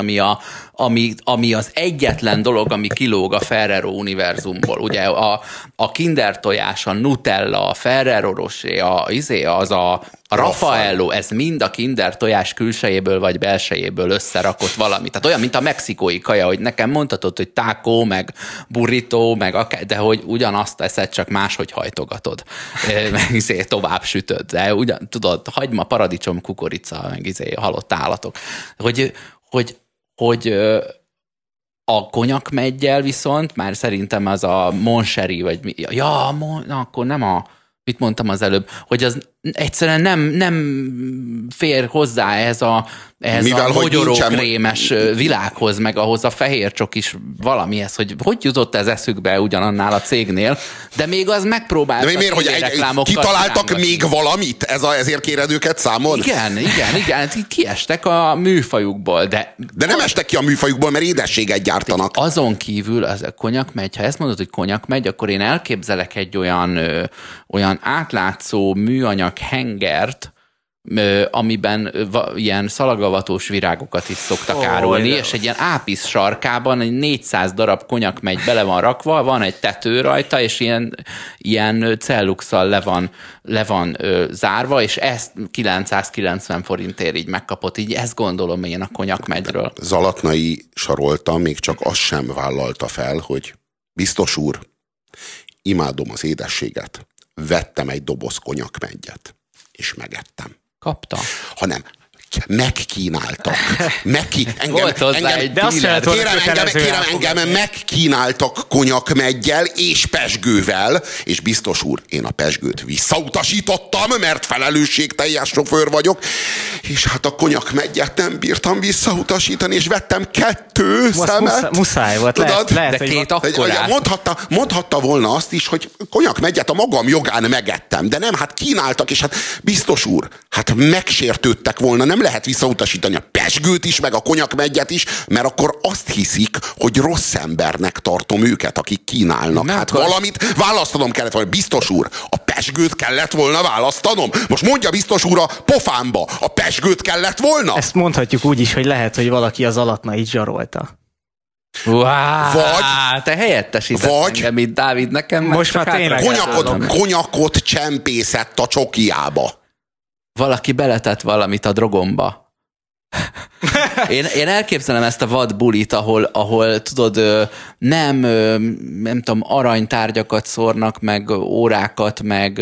ami az egyetlen dolog, ami kilóg a Ferrero univerzumból. Ugye a Kinder tojás, a Nutella, a Ferrero Rocher, az a Raffaello, ez mind a Kinder tojás külsejéből vagy belsejéből összerakott valami. Tehát olyan, mint a mexikói kaja, hogy nekem mondhatod, hogy taco, meg burrito, de hogy ugyanazt eszed, csak máshogy hajtogatod. Meg tovább sütöd. De tudod, hagyma, paradicsom, kukorica, meg halott állatok. Hogy a konyakmeggyel viszont már szerintem az a Moncherie, vagy mi, akkor nem mit mondtam az előbb, hogy az egyszerűen nem fér hozzá ez a mogyorókrémes világhoz, meg ahhoz a fehér csokis valamihez, hogy jutott ez eszükbe ugyanannál a cégnél, de még az megpróbáltak. De miért, hogy kitaláltak még valamit? Ezért kéred őket számon? Igen, kiestek a műfajukból, de nem estek ki a műfajukból, mert édességet gyártanak. Azon kívül az a konyakmegy, ha ezt mondod, hogy konyakmegy, akkor én elképzelek egy olyan átlátszó műanyag hengert, amiben ilyen szalagavatós virágokat is szoktak árulni, és egy ilyen ápisz sarkában egy 400 darab konyakmegy bele van rakva, van egy tető rajta, és ilyen celluxal le van zárva, és ezt 990 forintért így megkapott. Így ezt gondolom én a konyakmegyről. Zalatnai Sarolta még csak azt sem vállalta fel, hogy biztos úr, imádom az édességet. Vettem egy doboz konyakmegyet, és megettem. Kapta? Hanem megkínáltak. Engem megkínáltak konyakmeggyel és pezsgővel, és biztos úr, én a pezsgőt visszautasítottam, mert felelősségteljes sofőr vagyok, és hát a konyakmegyet nem bírtam visszautasítani, és vettem 2 szemet. Muszáj volt, lehet, de 2 akkorát. Mondhatta volna azt is, hogy konyakmegyet a magam jogán megettem, de nem, hát kínáltak, és hát biztos úr, hát megsértődtek volna, nem lehet visszautasítani a pezsgőt is, meg a konyakmeggyet is, mert akkor azt hiszik, hogy rossz embernek tartom őket, akik kínálnak. Hát valamit választanom kellett volna. Biztos úr, a pezsgőt kellett volna választanom? Most mondja biztos úr a pofámba, a pezsgőt kellett volna? Ezt mondhatjuk úgy is, hogy lehet, hogy valaki az Alatnait zsarolta. Te helyettesített engem itt, Dávid, nekem. Most már tényleg konyakot csempészett a csokiába. Valaki beletett valamit a drogomba. Én elképzelem ezt a vadbulit, ahol tudod, nem tudom, aranytárgyakat szórnak, meg órákat, meg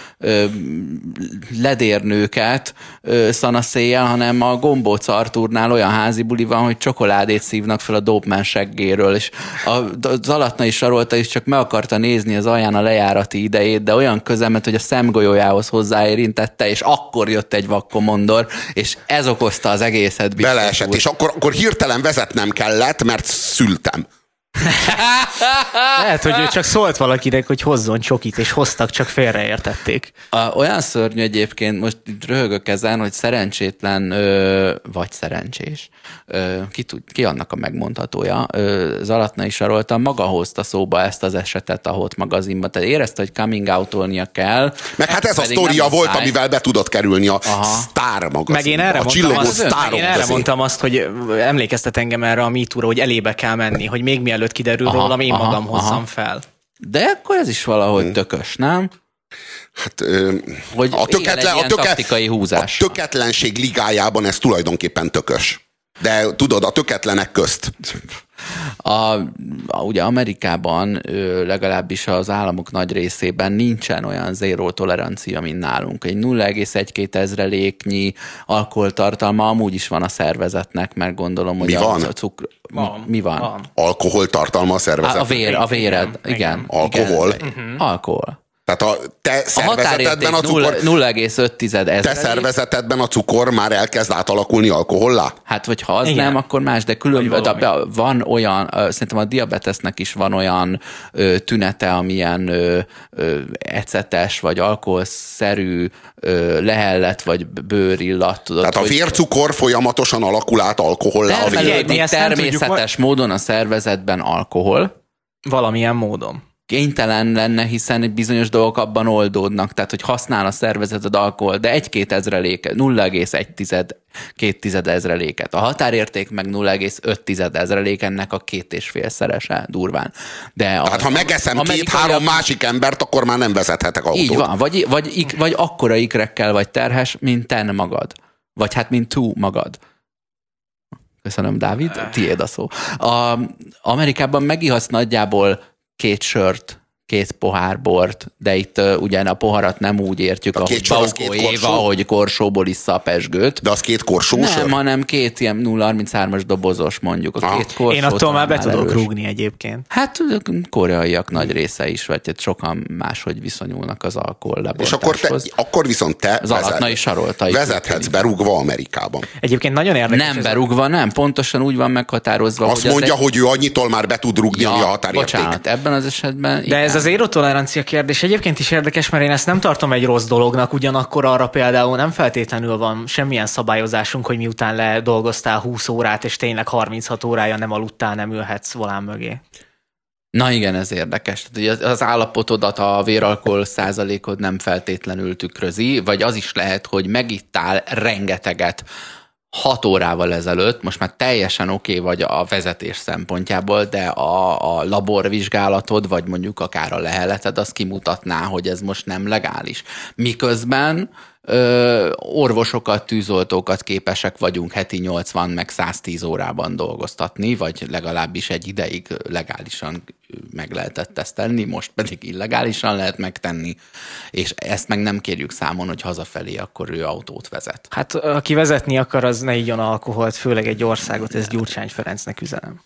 ledérnőket szanaszéjjel, hanem a Gombóc Artúrnál olyan házi buli van, hogy csokoládét szívnak fel a Doberman seggéről, és az Alatnai Sarolta is csak meg akarta nézni az alján a lejárati idejét, de olyan közelmet, hogy a szemgolyójához hozzáérintette, és akkor jött egy vakkomondor, és ez okozta az egészet. Beleesett, és akkor hirtelen vezetnem kellett, mert szültem. Lehet, hogy ő csak szólt valakinek, hogy hozzon csokit, és hoztak, csak félreértették. Olyan szörnyű egyébként, most röhögök ezen, hogy szerencsétlen, vagy szerencsés, ki annak a megmondhatója, az Alatnai Sarolta maga hozta szóba ezt az esetet a Hot magazinban. Tehát érezte, hogy coming out-olnia kell. Meg hát ez a sztória volt, amivel be tudott kerülni a Sztár magazinba. Meg én erre mondtam azt, hogy emlékeztet engem erre a MeToo-ra, hogy elébe kell menni, hogy még mielőtt kiderül rólam, én magam hozzam fel. De akkor ez is valahogy tökös, nem? Hát hogy a töketlenség ligájában ez tulajdonképpen tökös. De tudod, a töketlenek közt. Ugye Amerikában legalábbis az államok nagy részében nincsen olyan zéró tolerancia, mint nálunk. Egy 0,1-2 ezreléknyi alkoholtartalma amúgy is van a szervezetnek, mert gondolom, hogy mi van? Alkoholtartalma a szervezetnek? A véred, igen. Alkohol? Igen. Alkohol. Tehát a te szervezetedben a cukor... 0,5 ezrelék. Te szervezetedben a cukor már elkezd átalakulni alkohollá? Hát, vagy ha az nem, akkor más, de különben van olyan, szerintem a diabetesnek is van olyan tünete, amilyen ecetes, vagy alkoholszerű lehellet, vagy bőrillat. Tudod, tehát a vércukor folyamatosan alakul át alkohollá. Természetes módon a szervezetben alkohol. Valamilyen módon. Kénytelen lenne, hiszen bizonyos dolgok abban oldódnak, tehát hogy használ a szervezeted alkohol, de 1-2 ezreléket, 0,1-2 ezreléket. A határérték meg 0,5 ezrelék, ennek a 2,5-szerese durván. Tehát ha megeszem 2-3 másik embert, akkor már nem vezethetek autót. Így van, vagy akkora ikrekkel vagy terhes, mint te magad. Vagy hát mint tú magad. Köszönöm, Dávid, tiéd a szó. Amerikában megihatsz nagyjából 2 sört, 2 pohár bort, de itt ugyan a poharat nem úgy értjük, ahogy Baukó Éva, hogy korsóból issza a pezsgőt. De az 2 korsó sör? Nem, hanem 2 ilyen 0,33-as dobozos mondjuk. A 2 korsó. Én attól már be tudok rúgni egyébként. Hát koreaiak nagy része is, vagy sokan máshogy viszonyulnak az alkohol lebortáshoz. És akkor viszont te az Alatnai Sarolta vezethetsz berúgva Amerikában. Egyébként nagyon érdekes. Nem berúgva, nem. Pontosan úgy van meghatározva. Azt mondja, hogy ő annyitól már be tud rúgni, ami a határérték. Bocsánat, ebben az esetben. De ez az érotolerancia kérdés egyébként is érdekes, mert én ezt nem tartom egy rossz dolognak, ugyanakkor arra például nem feltétlenül van semmilyen szabályozásunk, hogy miután ledolgoztál 20 órát, és tényleg 36 órája nem aludtál, nem ülhetsz volán mögé. Na igen, ez érdekes. Az állapotodat, a véralkohol százalékod nem feltétlenül tükrözi, vagy az is lehet, hogy megittál rengeteget 6 órával ezelőtt, most már teljesen oké vagy a vezetés szempontjából, de a laborvizsgálatod, vagy mondjuk akár a lehelleted, az kimutatná, hogy ez most nem legális. Miközben orvosokat, tűzoltókat képesek vagyunk heti 80 meg 110 órában dolgoztatni, vagy legalábbis egy ideig legálisan meg lehetett ezt tenni, most pedig illegálisan lehet megtenni, és ezt meg nem kérjük számon, hogy hazafelé akkor ő autót vezet. Hát aki vezetni akar, az ne igyon alkoholt, főleg egy országot, ez Gyurcsány Ferencnek üzenem.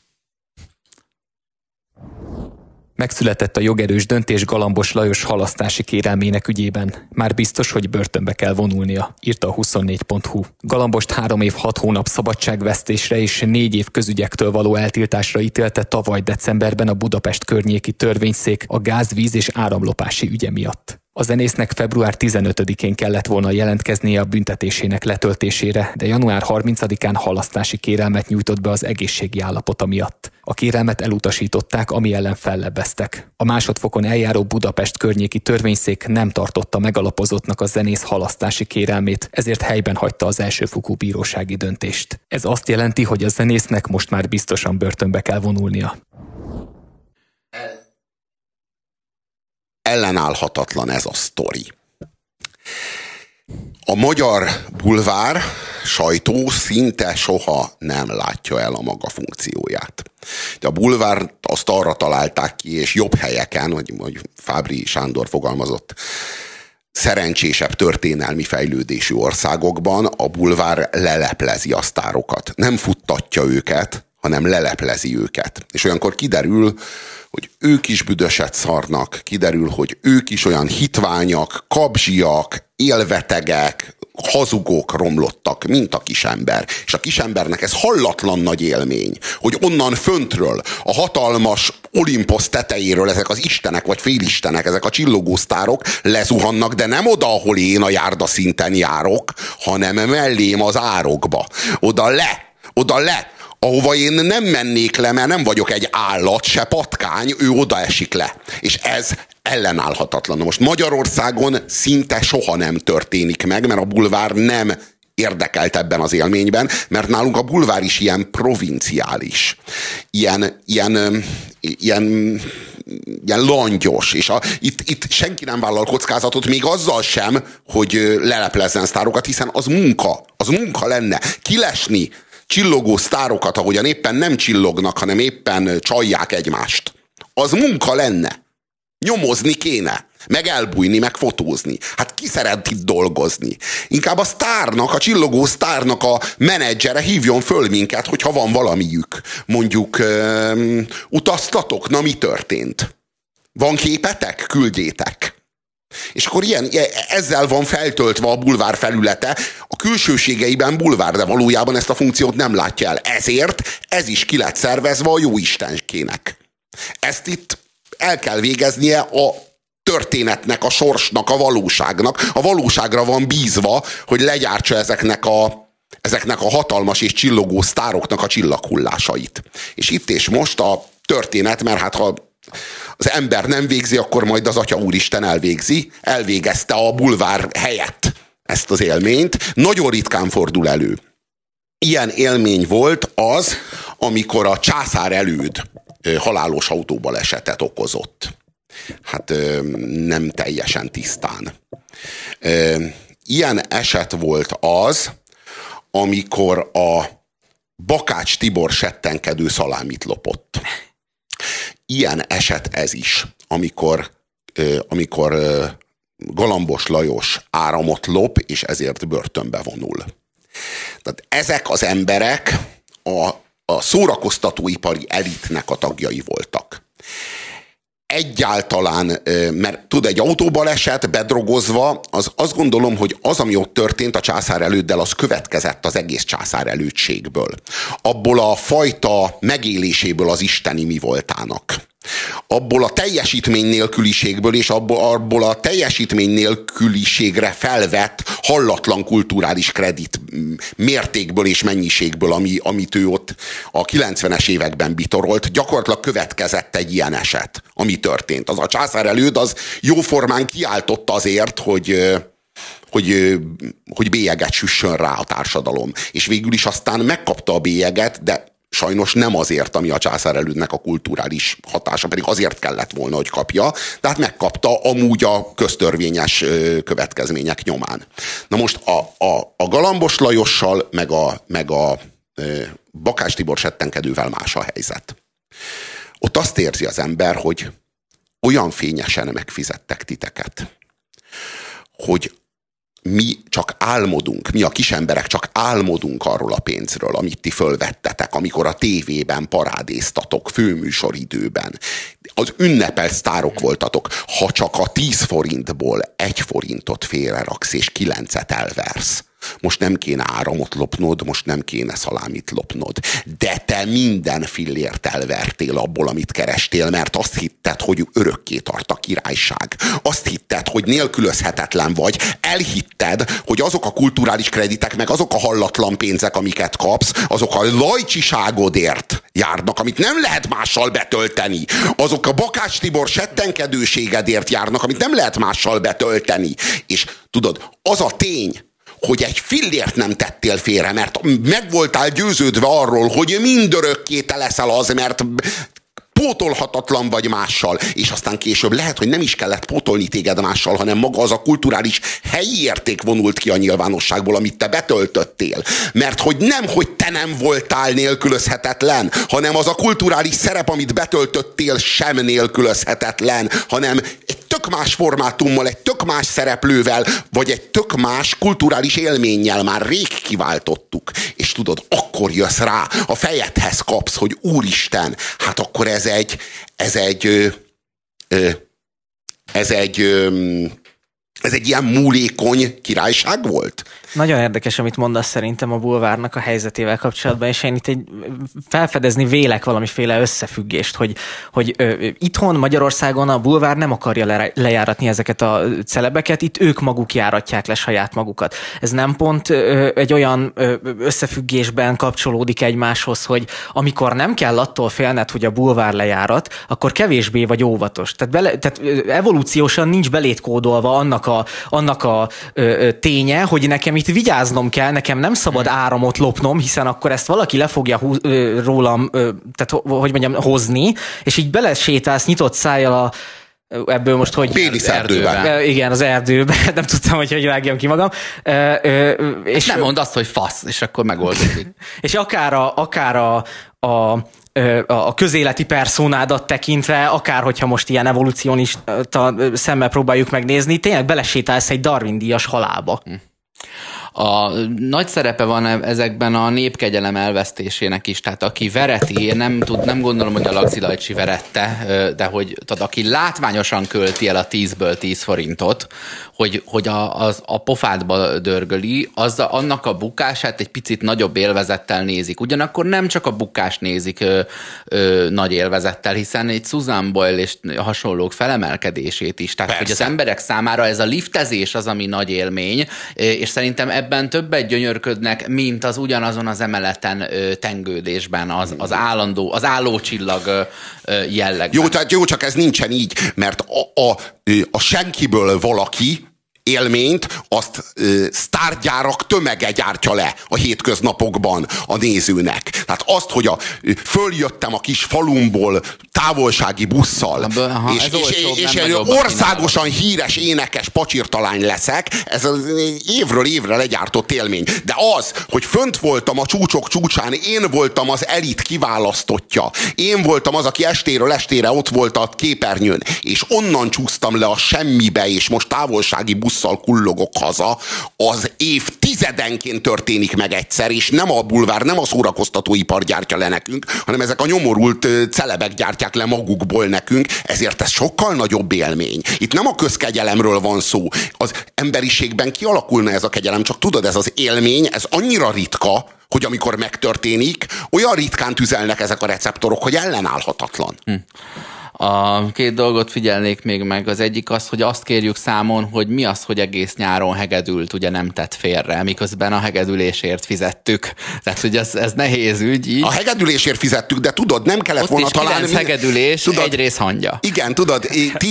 Megszületett a jogerős döntés Galambos Lajos halasztási kérelmének ügyében. Már biztos, hogy börtönbe kell vonulnia, írta a 24.hu. Galambost 3 év 6 hónap szabadságvesztésre és 4 év közügyektől való eltiltásra ítélte tavaly decemberben a Budapest környéki törvényszék a gáz, víz és áramlopási ügye miatt. A zenésznek február 15-én kellett volna jelentkeznie a büntetésének letöltésére, de január 30-án halasztási kérelmet nyújtott be az egészségi állapota miatt. A kérelmet elutasították, ami ellen fellebbeztek. A másodfokon eljáró Budapest környéki törvényszék nem tartotta megalapozottnak a zenész halasztási kérelmét, ezért helyben hagyta az elsőfokú bírósági döntést. Ez azt jelenti, hogy a zenésznek most már biztosan börtönbe kell vonulnia. Ellenállhatatlan ez a sztori. A magyar bulvár sajtó szinte soha nem látja el a maga funkcióját. De a bulvárt azt arra találták ki, és jobb helyeken, hogy Fábry Sándor fogalmazott, szerencsésebb történelmi fejlődésű országokban a bulvár leleplezi a sztárokat. Nem futtatja őket, hanem leleplezi őket. És olyankor kiderül, hogy ők is büdöset szarnak, kiderül, hogy ők is olyan hitványak, kabzsiak, élvetegek, hazugók, romlottak, mint a kisember. És a kisembernek ez hallatlan nagy élmény, hogy onnan föntről, a hatalmas Olimposz tetejéről ezek az istenek vagy félistenek, ezek a csillogó sztárok lezuhannak, de nem oda, ahol én a járdaszinten járok, hanem mellém az árokba. Oda le, ahova én nem mennék le, mert nem vagyok egy állat, se patkány, ő oda esik le. És ez ellenállhatatlan. Most Magyarországon szinte soha nem történik meg, mert a bulvár nem érdekelt ebben az élményben, mert nálunk a bulvár is ilyen provinciális. Ilyen langyos, és itt senki nem vállal kockázatot, még azzal sem, hogy leleplezzen sztárokat, hiszen az munka lenne. Kilesni csillogó sztárokat, ahogyan éppen nem csillognak, hanem éppen csalják egymást. Az munka lenne. Nyomozni kéne. Meg elbújni, meg fotózni. Hát ki szeret itt dolgozni? Inkább a sztárnak, a csillogó sztárnak a menedzsere hívjon föl minket, hogyha van valamiük. Mondjuk, utaztatok? Na, mi történt? Van képetek? Küldjétek. És akkor ezzel van feltöltve a bulvár felülete, a külsőségeiben bulvár, de valójában ezt a funkciót nem látja el. Ezért ez is ki lett szervezve a jóistenkének. Ezt itt el kell végeznie a történetnek, a sorsnak, a valóságnak. A valóságra van bízva, hogy legyártsa ezeknek a hatalmas és csillogó sztároknak a csillaghullásait. És itt és most a történet, mert hát ha az ember nem végzi, akkor majd az Atya Úristen elvégzi. Elvégezte a bulvár helyett ezt az élményt. Nagyon ritkán fordul elő. Ilyen élmény volt az, amikor a császár előd halálos autóbalesetet okozott. Hát nem teljesen tisztán. Ilyen eset volt az, amikor a Bakács Tibor settenkedő szalámit lopott. Ilyen eset ez is, amikor Galambos Lajos áramot lop, és ezért börtönbe vonul. Tehát ezek az emberek a szórakoztatóipari elitnek a tagjai voltak. Egyáltalán, mert tud, egy autóbaleset bedrogozva, azt gondolom, hogy az, ami ott történt a császár előddel, az következett az egész császár előttségből. Abból a fajta megéléséből az isteni mi voltának. Abból a teljesítmény nélküliségből és abból a teljesítmény nélküliségre felvett hallatlan kulturális kredit mértékből és mennyiségből, amit ő ott a 90-es években bitorolt, gyakorlatilag következett egy ilyen eset, ami történt. Az a császár előd az jóformán kiáltott azért, hogy bélyeget süssön rá a társadalom. És végül is aztán megkapta a bélyeget, de sajnos nem azért, ami a császár elődnek a kulturális hatása, pedig azért kellett volna, hogy kapja, de hát megkapta amúgy a köztörvényes következmények nyomán. Na most a Galambos Lajossal, meg a Bakács Tibor settenkedővel más a helyzet. Ott azt érzi az ember, hogy olyan fényesen megfizettek titeket, hogy mi csak álmodunk, mi a kisemberek csak álmodunk arról a pénzről, amit ti fölvettetek, amikor a tévében parádéztatok, főműsoridőben. Az ünnepelt sztárok voltatok. Ha csak a 10 forintból 1 forintot félreraksz és 9-et elversz, most nem kéne áramot lopnod, most nem kéne szalámit lopnod. De te minden fillért elvertél abból, amit kerestél, mert azt hitted, hogy örökké tart a királyság. Azt hitted, hogy nélkülözhetetlen vagy. Elhitted, hogy azok a kulturális kreditek, meg azok a hallatlan pénzek, amiket kapsz, azok a lajcsiságodért járnak, amit nem lehet mással betölteni. Azok a Bakás Tibor settenkedőségedért járnak, amit nem lehet mással betölteni. És tudod, az a tény, hogy egy fillért nem tettél félre, mert meg voltál győződve arról, hogy mindörökké te leszel az, mert pótolhatatlan vagy mással, és aztán később lehet, hogy nem is kellett pótolni téged mással, hanem maga az a kulturális helyi érték vonult ki a nyilvánosságból, amit te betöltöttél. Mert hogy nem, hogy te nem voltál nélkülözhetetlen, hanem az a kulturális szerep, amit betöltöttél, sem nélkülözhetetlen, hanem egy tök más formátummal, egy tök más szereplővel, vagy egy tök más kulturális élménnyel már rég kiváltottuk. És tudod, akkor jössz rá, a fejedhez kapsz, hogy úristen, hát akkor ez egy ilyen múlékony királyság volt? Nagyon érdekes, amit mondasz szerintem a bulvárnak a helyzetével kapcsolatban, és én itt felfedezni vélek valamiféle összefüggést, hogy itthon Magyarországon a bulvár nem akarja lejáratni ezeket a celebeket, itt ők maguk járatják le saját magukat. Ez nem pont egy olyan összefüggésben kapcsolódik egymáshoz, hogy amikor nem kell attól félned, hogy a bulvár lejárat, akkor kevésbé vagy óvatos. Tehát evolúciósan nincs belétkódolva annak a ténye, hogy nekem itt vigyáznom kell, nekem nem szabad áramot lopnom, hiszen akkor ezt valaki le fogja rólam, tehát hogy mondjam, hozni, és így belesétálsz nyitott szájjal ebből most, hogy... Pénisz erdőben. Igen, az erdőben. Nem tudtam, hogy vágjam ki magam. És nem mondd azt, hogy fasz, és akkor megoldódik. És akár a közéleti perszónádat tekintve, akár hogyha most ilyen evolúcionista szemmel próbáljuk megnézni, tényleg belesétálsz egy Darwin-díjas halálba. A nagy szerepe van ezekben a népkegyelem elvesztésének is, tehát aki vereti, én nem gondolom, hogy a Lagzi Lajcsi verette, de hogy aki látványosan költi el a 10-ből 10 forintot, hogy a pofádba dörgöli, annak a bukását egy picit nagyobb élvezettel nézik. Ugyanakkor nem csak a bukást nézik nagy élvezettel, hiszen egy Susan Boyle és hasonlók felemelkedését is. Tehát, hogy az emberek számára ez a liftezés az, ami nagy élmény, és szerintem ebben többet gyönyörködnek, mint az ugyanazon az emeleten tengődésben, az állandó, az állócsillag jellegben. Jó, csak ez nincsen így, mert a senkiből valaki élményt, azt sztárgyárak tömege gyártja le a hétköznapokban a nézőnek. Tehát azt, hogy följöttem a kis falumból távolsági busszal, és országosan híres énekes pacsirtalány leszek, ez az évről évre legyártott élmény. De az, hogy fönt voltam a csúcsok csúcsán, én voltam az elit kiválasztottja, én voltam az, aki estéről estére ott volt a képernyőn, és onnan csúsztam le a semmibe, és most távolsági busszal kullogok haza, az évtizedenként történik meg egyszer, és nem a bulvár, nem a szórakoztatóipar gyártja le nekünk, hanem ezek a nyomorult celebek gyártják le magukból nekünk, ezért ez sokkal nagyobb élmény. Itt nem a közkegyelemről van szó. Az emberiségben kialakulna ez a kegyelem, csak tudod, ez az élmény, ez annyira ritka, hogy amikor megtörténik, olyan ritkán tüzelnek ezek a receptorok, hogy ellenállhatatlan. A két dolgot figyelnék még meg. Az egyik az, hogy azt kérjük számon, hogy mi az, hogy egész nyáron hegedült, ugye nem tett félre, miközben a hegedülésért fizettük. Tehát, hogy ez nehéz ügy így. A hegedülésért fizettük, de tudod, nem kellett ott volna is találni... 9 hegedülés, tudod, egy rész hangya. Igen, tudod,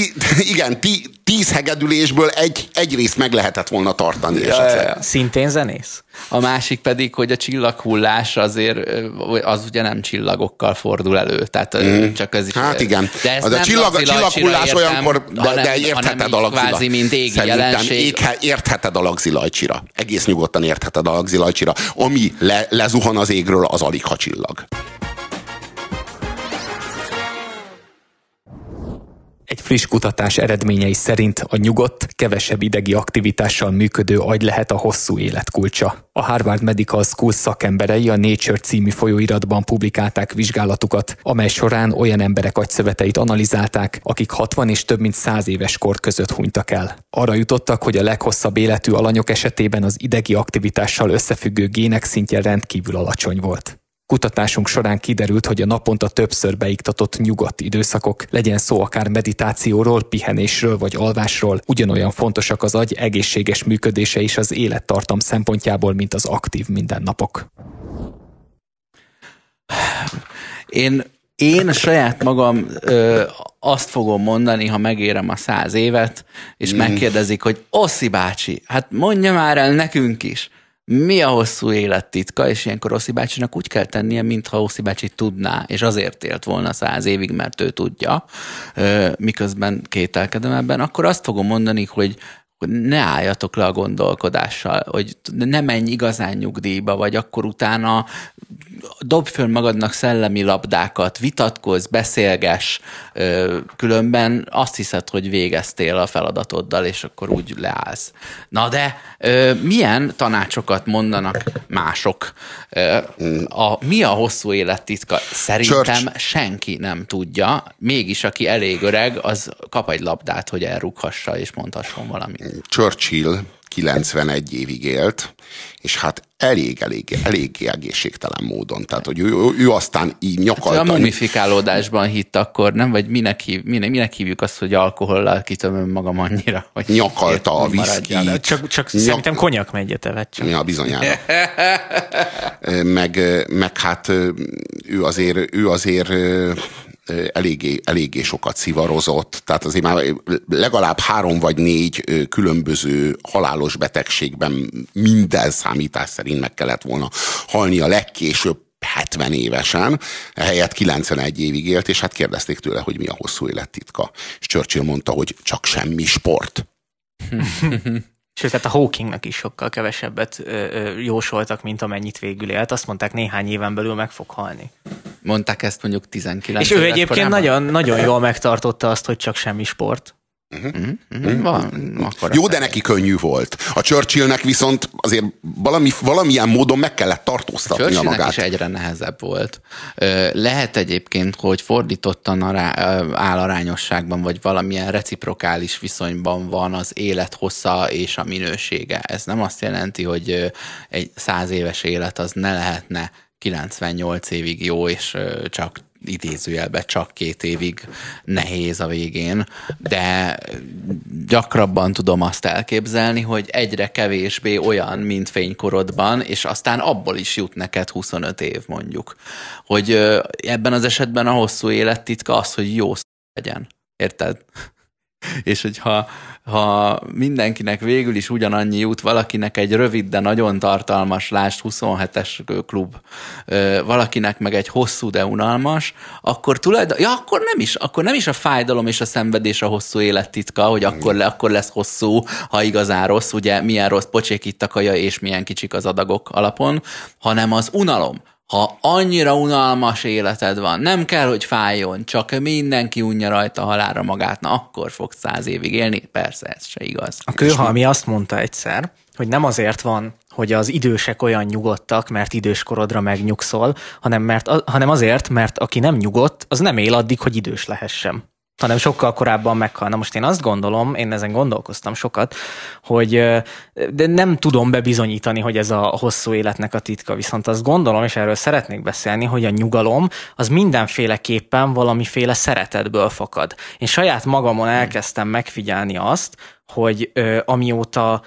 10 hegedülésből egy részt meg lehetett volna tartani. Ja. Szintén zenész? A másik pedig, hogy a csillaghullás azért, az ugye nem csillagokkal fordul elő. Tehát csak ez is... Hát igen. De az a csillaghullás olyankor, de értheted a Lagzi kvázi, mint égi jelenség. Értheted a Lagzi Lajcsira. Egész nyugodtan értheted a Lagzi Lajcsira. Ami lezuhan az égről, az alig ha csillag. Egy friss kutatás eredményei szerint a nyugodt, kevesebb idegi aktivitással működő agy lehet a hosszú élet kulcsa. A Harvard Medical School szakemberei a Nature című folyóiratban publikálták vizsgálatukat, amely során olyan emberek agyszöveteit analizálták, akik 60 és több mint 100 éves kor között hunytak el. Arra jutottak, hogy a leghosszabb életű alanyok esetében az idegi aktivitással összefüggő gének szintje rendkívül alacsony volt. Kutatásunk során kiderült, hogy a naponta többször beiktatott nyugodt időszakok, legyen szó akár meditációról, pihenésről vagy alvásról, ugyanolyan fontosak az agy egészséges működése és az élettartam szempontjából, mint az aktív mindennapok. Én saját magam azt fogom mondani, ha megérem a 100 évet, és megkérdezik, hogy Oszi bácsi, hát mondja már el nekünk is, mi a hosszú élet titka, és ilyenkor Oszi bácsinak úgy kell tennie, mintha Oszi bácsi tudná, és azért élt volna 100 évig, mert ő tudja, miközben kételkedem ebben, akkor azt fogom mondani, hogy ne álljatok le a gondolkodással, hogy ne menj igazán nyugdíjba, vagy akkor utána dobd föl magadnak szellemi labdákat, vitatkozz, beszélgess, különben azt hiszed, hogy végeztél a feladatoddal, és akkor úgy leállsz. Na de milyen tanácsokat mondanak mások? Mi a hosszú élet titka? Szerintem senki nem tudja, mégis aki elég öreg, az kap egy labdát, hogy elrúghassa és mondhasson valamit. Churchill 91 évig élt, és hát eléggé egészségtelen módon. Tehát, hogy ő aztán így nyakalta. Hát, a mumifikálódásban hitt akkor, nem? Vagy minek hívjuk azt, hogy alkohollal kitömöm magam annyira, hogy nyakalta a viszkit. Csak szerintem konyak megyet evett csak. Ja, bizonyára. meg hát ő azért eléggé sokat szivarozott, tehát azért már legalább 3 vagy 4 különböző halálos betegségben minden számítás szerint meg kellett volna halni a legkésőbb 70 évesen, helyett 91 évig élt, és hát kérdezték tőle, hogy mi a hosszú élet titka. És Churchill mondta, hogy csak semmi sport. Sőt, hát a Hawkingnak is sokkal kevesebbet jósoltak, mint amennyit végül élt. Azt mondták, néhány éven belül meg fog halni. Mondták ezt mondjuk 19 És ő egyébként nagyon jól megtartotta azt, hogy csak semmi sport. Jó, de neki könnyű volt. A Churchillnek viszont azért valamilyen módon meg kellett tartóztatni a magát. Churchillnek is egyre nehezebb volt. Lehet egyébként, hogy fordítottan állarányosságban, vagy valamilyen reciprokális viszonyban van az élet hossza és a minősége. Ez nem azt jelenti, hogy egy 100 éves élet az ne lehetne 98 évig jó, és csak idézőjelben csak 2 évig nehéz a végén, de gyakrabban tudom azt elképzelni, hogy egyre kevésbé olyan, mint fénykorodban, és aztán abból is jut neked 25 év mondjuk. Hogy ebben az esetben a hosszú élet titka az, hogy jó legyen. Érted? És hogyha mindenkinek végül is ugyanannyi jut, valakinek egy rövid, de nagyon tartalmas, lásd 27-es klub, valakinek meg egy hosszú, de unalmas, akkor akkor nem is a fájdalom és a szenvedés a hosszú élet titka, hogy akkor lesz hosszú, ha igazán rossz, ugye milyen rossz pocsék itt a kaja, és milyen kicsik az adagok alapon, hanem az unalom. Ha annyira unalmas életed van, nem kell, hogy fájjon, csak mindenki unja rajta halálra magát, na akkor fogsz 100 évig élni. Persze, ez se igaz. A Kőhalmi azt mondta egyszer, hogy nem azért van, hogy az idősek olyan nyugodtak, mert időskorodra megnyugszol, hanem azért, mert aki nem nyugodt, az nem él addig, hogy idős lehessen, hanem sokkal korábban meghal. Na most én azt gondolom, én ezen gondolkoztam sokat, hogy de nem tudom bebizonyítani, hogy ez a hosszú életnek a titka, viszont azt gondolom, és erről szeretnék beszélni, hogy a nyugalom az mindenféleképpen valamiféle szeretetből fakad. Én saját magamon elkezdtem megfigyelni azt, hogy amióta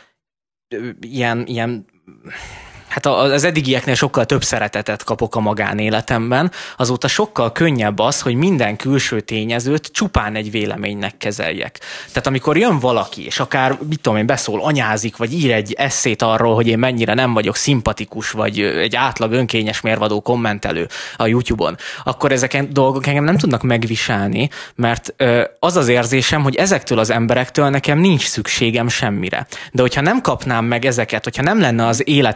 ilyen hát az eddigieknél sokkal több szeretetet kapok a magánéletemben, azóta sokkal könnyebb az, hogy minden külső tényezőt csupán egy véleménynek kezeljek. Tehát amikor jön valaki, és akár, mit tudom én, beszól, anyázik, vagy ír egy esszét arról, hogy én mennyire nem vagyok szimpatikus, vagy egy átlag önkényes mérvadó kommentelő a YouTube-on, akkor ezek dolgok engem nem tudnak megviselni, mert az az érzésem, hogy ezektől az emberektől nekem nincs szükségem semmire. De hogyha nem kapnám meg ezeket, hogyha nem lenne az életemben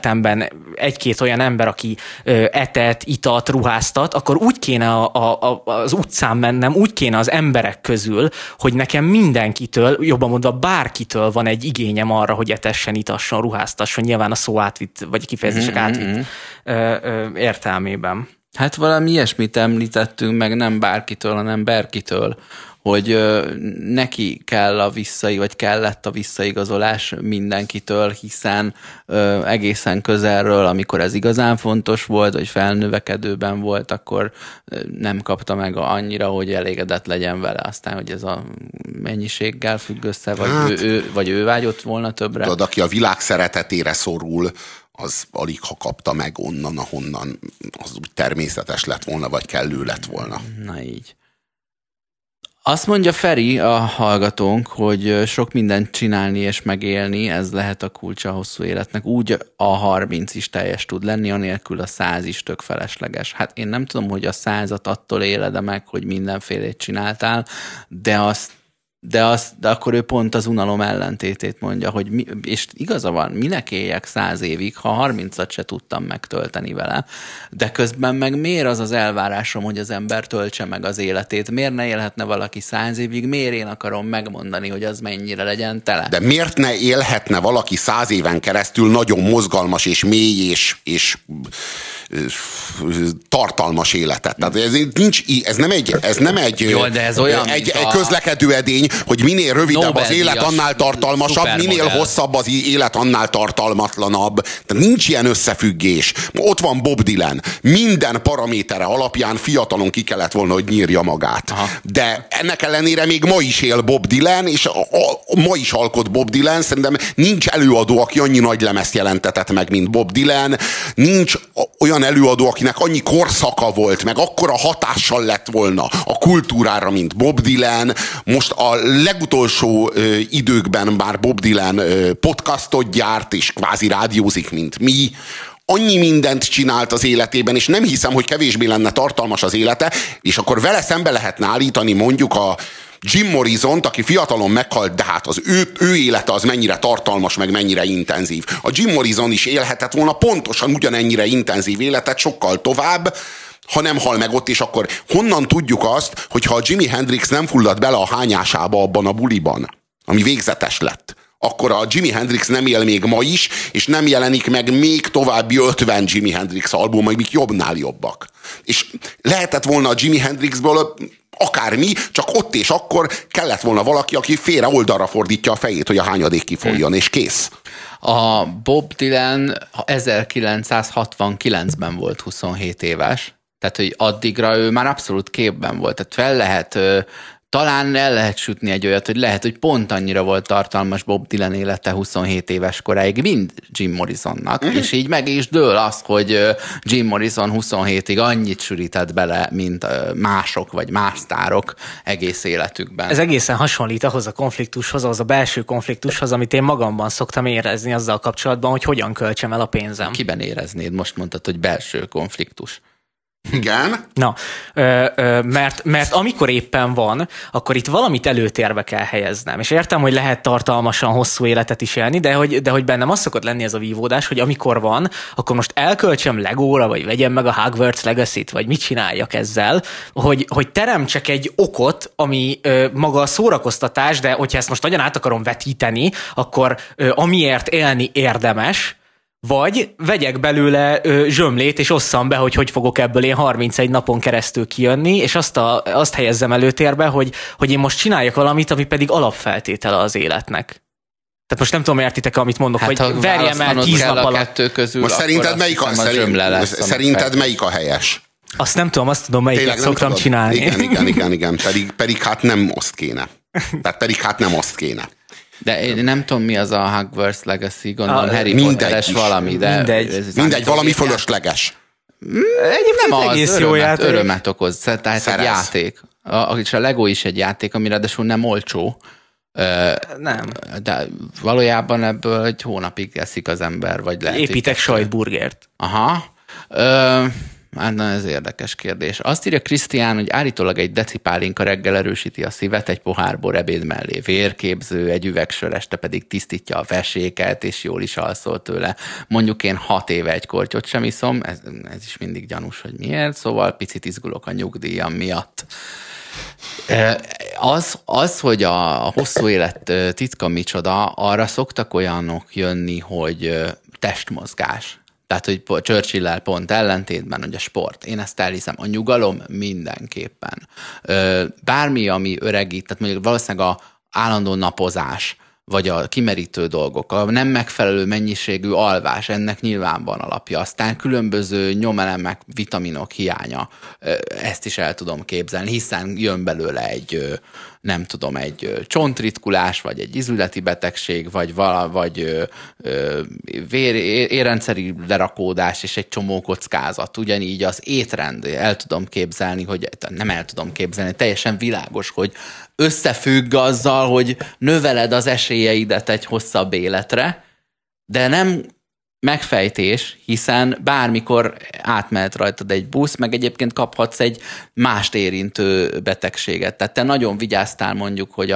egy-két olyan ember, aki etet, itat, ruháztat, akkor úgy kéne az utcán mennem, úgy kéne az emberek közül, hogy nekem mindenkitől, jobban mondva bárkitől van egy igényem arra, hogy etessen, itasson, ruháztasson, nyilván a szó átvitt, vagy kifejezések átvitt értelmében. Hát valami ilyesmit említettünk meg, nem bárkitől, hanem Berkitől, hogy neki kell vagy kellett a visszaigazolás mindenkitől, hiszen egészen közelről, amikor ez igazán fontos volt, vagy felnövekedőben volt, akkor nem kapta meg annyira, hogy elégedett legyen vele. Aztán, hogy ez a mennyiséggel függ össze, vagy ő vágyott volna többre. Tudod, aki a világ szeretetére szorul, az alig ha kapta meg onnan, ahonnan az úgy természetes lett volna, vagy kellő lett volna. Na így. Azt mondja Feri, a hallgatónk, hogy sok mindent csinálni és megélni, ez lehet a kulcsa a hosszú életnek. Úgy a 30 is teljes tud lenni, anélkül a 100 is tök felesleges. Hát én nem tudom, hogy a 100-at attól éled meg, hogy mindenfélét csináltál, de akkor ő pont az unalom ellentétét mondja, hogy és igaza van, minek éljek 100 évig, ha 30-at se tudtam megtölteni vele, de közben meg miért az az elvárásom, hogy az ember töltse meg az életét? Miért ne élhetne valaki 100 évig? Miért én akarom megmondani, hogy az mennyire legyen tele? De miért ne élhetne valaki 100 éven keresztül nagyon mozgalmas és mély és tartalmas életet? Tehát ez nem egy, jó, de ez olyan, egy közlekedő edény, hogy minél rövidebb az élet, annál tartalmasabb, minél hosszabb az élet, annál tartalmatlanabb. Tehát nincs ilyen összefüggés. Ott van Bob Dylan. Minden paramétere alapján fiatalon ki kellett volna, hogy nyírja magát. Aha. De ennek ellenére még ma is él Bob Dylan, és ma is alkot Bob Dylan. Szerintem nincs előadó, aki annyi nagy lemezt jelentetett meg, mint Bob Dylan. Nincs olyan előadó, akinek annyi korszaka volt, meg akkora hatással lett volna a kultúrára, mint Bob Dylan. Most a legutolsó időkben már Bob Dylan podcastot gyárt, és kvázi rádiózik, mint mi. Annyi mindent csinált az életében, és nem hiszem, hogy kevésbé lenne tartalmas az élete, és akkor vele szembe lehetne állítani mondjuk a Jim Morrisont, aki fiatalon meghalt, de hát az ő élete az mennyire tartalmas, meg mennyire intenzív. A Jim Morrison is élhetett volna pontosan ugyanennyire intenzív életet, sokkal tovább, ha nem hal meg ott, és akkor honnan tudjuk azt, hogyha a Jimi Hendrix nem fulladt bele a hányásába abban a buliban, ami végzetes lett, akkor a Jimi Hendrix nem él még ma is, és nem jelenik meg még további 50 Jimi Hendrix album, amik jobbnál jobbak. És lehetett volna a Jimi Hendrixből akármi, csak ott és akkor kellett volna valaki, aki félre oldalra fordítja a fejét, hogy a hányadék kifolyjon, és kész. A Bob Dylan 1969-ben volt 27 éves, tehát hogy addigra ő már abszolút képben volt, tehát talán el lehet sütni egy olyat, hogy lehet, hogy pont annyira volt tartalmas Bob Dylan élete 27 éves koráig, mint Jim Morrisonnak, és így meg is dől az, hogy Jim Morrison 27-ig annyit sűrített bele, mint mások vagy más sztárok egész életükben. Ez egészen hasonlít ahhoz a konfliktushoz, ahhoz a belső konfliktushoz, amit én magamban szoktam érezni azzal kapcsolatban, hogy hogyan költsem el a pénzem. Kiben éreznéd? Most mondtad, hogy belső konfliktus. Igen? Na, mert amikor éppen van, akkor itt valamit előtérbe kell helyeznem. És értem, hogy lehet tartalmasan hosszú életet is élni, de hogy bennem az szokott lenni ez a vívódás, hogy amikor van, akkor most elköltsem Legóra, vagy vegyem meg a Hogwarts Legacy-t, vagy mit csináljak ezzel, hogy teremtsek egy okot, ami maga a szórakoztatás, de hogyha ezt most nagyon át akarom vetíteni, akkor amiért élni érdemes, vagy vegyek belőle zsömlét, és osszam be, hogy fogok ebből én 31 napon keresztül kijönni, és azt helyezzem előtérbe, hogy én most csináljak valamit, ami pedig alapfeltétele az életnek. Tehát most nem tudom, értitek, amit mondok, hát, hogy verjem el 10 nap alatt. Közül, most szerinted melyik a helyes? Azt nem tudom, azt tudom, melyiket szoktam csinálni. Igen, pedig hát nem azt kéne. Tehát pedig hát nem azt kéne. De én nem tudom, mi az a Hogwarts Legacy, gondolom Harry Potteres valami, de... Mindegy, valami fölösleges. Nem az, örömet okoz, tehát egy játék. És a Lego is egy játék, ami ráadásul nem olcsó. Nem. De valójában ebből egy hónapig eszik az ember, vagy lehet... Építek sajtburgert. Aha. Hát na, ez érdekes kérdés. Azt írja Krisztián, hogy állítólag egy decipálinka reggel erősíti a szívet, egy pohár bor ebéd mellé vérképző, egy üvegsör este pedig tisztítja a veséket, és jól is alszol tőle. Mondjuk én 6 éve egy kortyot sem iszom, ez is mindig gyanús, hogy miért, szóval picit izgulok a nyugdíjam miatt. Hogy a hosszú élet titka micsoda, arra szoktak olyanok jönni, hogy testmozgás. Tehát, hogy Churchill-lel pont ellentétben, hogy a sport. Én ezt elhiszem. A nyugalom mindenképpen. Bármi, ami öregít, tehát mondjuk valószínűleg a állandó napozás, vagy a kimerítő dolgok, a nem megfelelő mennyiségű alvás, ennek nyilván van alapja. Aztán különböző nyomelemek, vitaminok hiánya, ezt is el tudom képzelni, hiszen jön belőle egy, nem tudom, egy csontritkulás, vagy egy izületi betegség, vagy érrendszeri lerakódás, és egy csomó kockázat. Ugyanígy az étrend, el tudom képzelni, hogy nem el tudom képzelni, teljesen világos, hogy összefügg azzal, hogy növeled az esélyeidet egy hosszabb életre, de nem megfejtés, hiszen bármikor átmehet rajtad egy busz, meg egyébként kaphatsz egy mást érintő betegséget. Tehát te nagyon vigyáztál mondjuk, hogy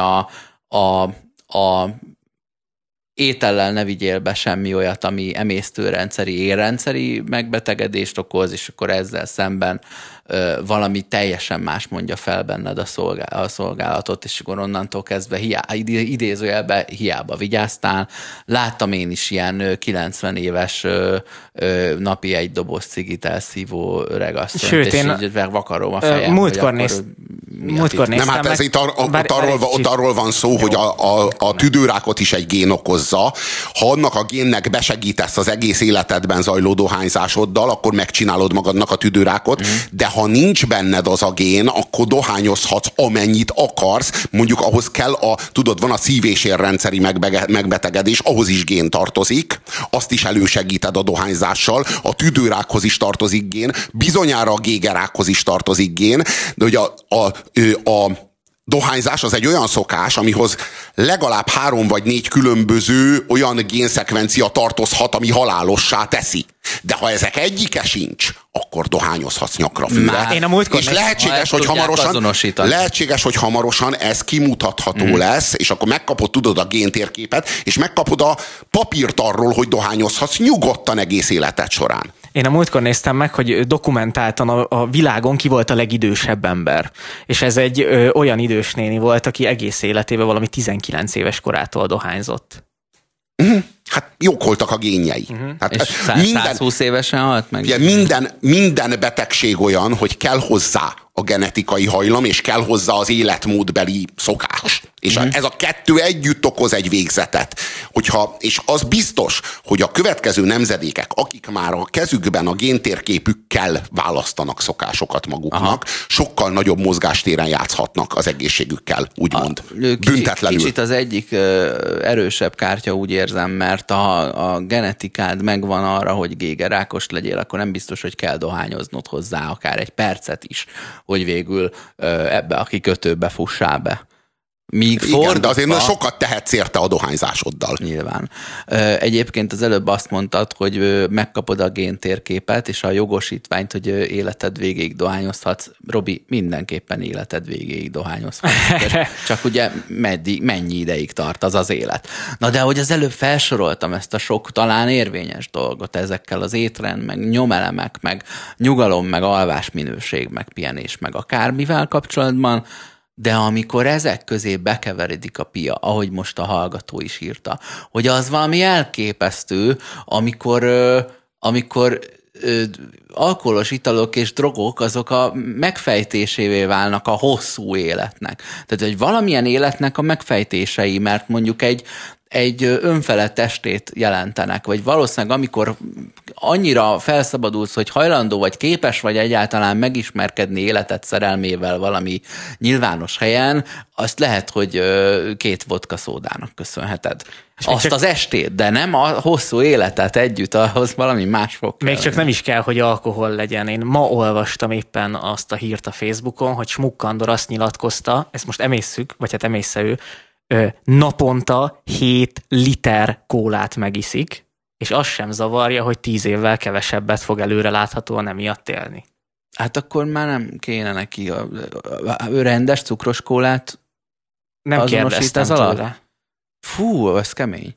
a étellel ne vigyél be semmi olyat, ami emésztőrendszeri, érrendszeri megbetegedést okoz, és akkor ezzel szemben valami teljesen más mondja fel benned a szolgálatot, és akkor onnantól kezdve idézőjelben hiába vigyáztál. Láttam én is ilyen 90 éves napi egy doboz cigit elszívó öregasszonyt, sőt, és így vakarom a fejem. Múltkor néztem. Nem, hát ez itt arról van szó, hogy a tüdőrákot is egy gén okozza. Ha annak a génnek besegítesz az egész életedben zajló dohányzásoddal, akkor megcsinálod magadnak a tüdőrákot, de ha nincs benned az a gén, akkor dohányozhatsz amennyit akarsz. Mondjuk ahhoz kell tudod, van a szív- és érrendszeri megbetegedés, ahhoz is gén tartozik, azt is elősegíted a dohányzással, a tüdőrákhoz is tartozik gén, bizonyára a gégerákhoz is tartozik gén, de hogy a dohányzás az egy olyan szokás, amihoz legalább 3 vagy 4 különböző olyan génszekvencia tartozhat, ami halálossá teszi. De ha ezek egyike sincs, akkor dohányozhatsz nyakra főre. És lehetséges, hogy hamarosan ez kimutatható lesz, és akkor megkapod, tudod, a géntérképet, és megkapod a papírt arról, hogy dohányozhatsz nyugodtan egész életed során. Én a múltkor néztem meg, hogy dokumentáltan a világon ki volt a legidősebb ember. És ez egy olyan idős néni volt, aki egész életében valami 19 éves korától dohányzott. Hát jók voltak a génjei. Hát és 120 évesen halt meg? Ugye minden betegség olyan, hogy kell hozzá a genetikai hajlam, és kell hozzá az életmódbeli szokás. És ez a kettő együtt okoz egy végzetet. És az biztos, hogy a következő nemzedékek, akik már a kezükben a géntérképükkel választanak szokásokat maguknak, sokkal nagyobb mozgástéren játszhatnak az egészségükkel, úgymond. Büntetlenül. Kicsit az egyik erősebb kártya, úgy érzem, mert a genetikád megvan arra, hogy gégerákos legyél, akkor nem biztos, hogy kell dohányoznod hozzá akár egy percet is, hogy végül ebbe a kikötőbe fussál be. Igen, de azért sokat tehetsz érte a dohányzásoddal. Nyilván. Egyébként az előbb azt mondtad, hogy megkapod a géntérképet és a jogosítványt, hogy életed végéig dohányozhatsz. Robi, mindenképpen életed végéig dohányozhatsz. Csak ugye mennyi ideig tart az élet. Na de hogy az előbb felsoroltam ezt a sok talán érvényes dolgot ezekkel az étrend, meg nyomelemek, meg nyugalom, meg alvásminőség, meg pihenés, meg akármivel kapcsolatban, de amikor ezek közé bekeveredik a pia, ahogy most a hallgató is írta, hogy az valami elképesztő, amikor alkoholos italok és drogok azok a megfejtésévé válnak a hosszú életnek. Tehát, hogy valamilyen életnek a megfejtései, mert mondjuk egy önfelett testét jelentenek, vagy valószínűleg amikor annyira felszabadulsz, hogy hajlandó vagy képes vagy egyáltalán megismerkedni életed szerelmével valami nyilvános helyen, azt lehet, hogy 2 vodka szódának köszönheted. Azt az estét, de nem a hosszú életet együtt, ahhoz valami más fog kell. Még csak nem is kell, hogy alkohol legyen. Én ma olvastam éppen azt a hírt a Facebookon, hogy Smuk Andor azt nyilatkozta, ezt most emészszük, vagy hát emészsze ő, naponta 7 liter kólát megiszik, és az sem zavarja, hogy 10 évvel kevesebbet fog előre láthatóan emiatt élni. Hát akkor már nem kéne neki ő rendes cukros kólát Nem kérdeztem tőle. Fú, az kemény.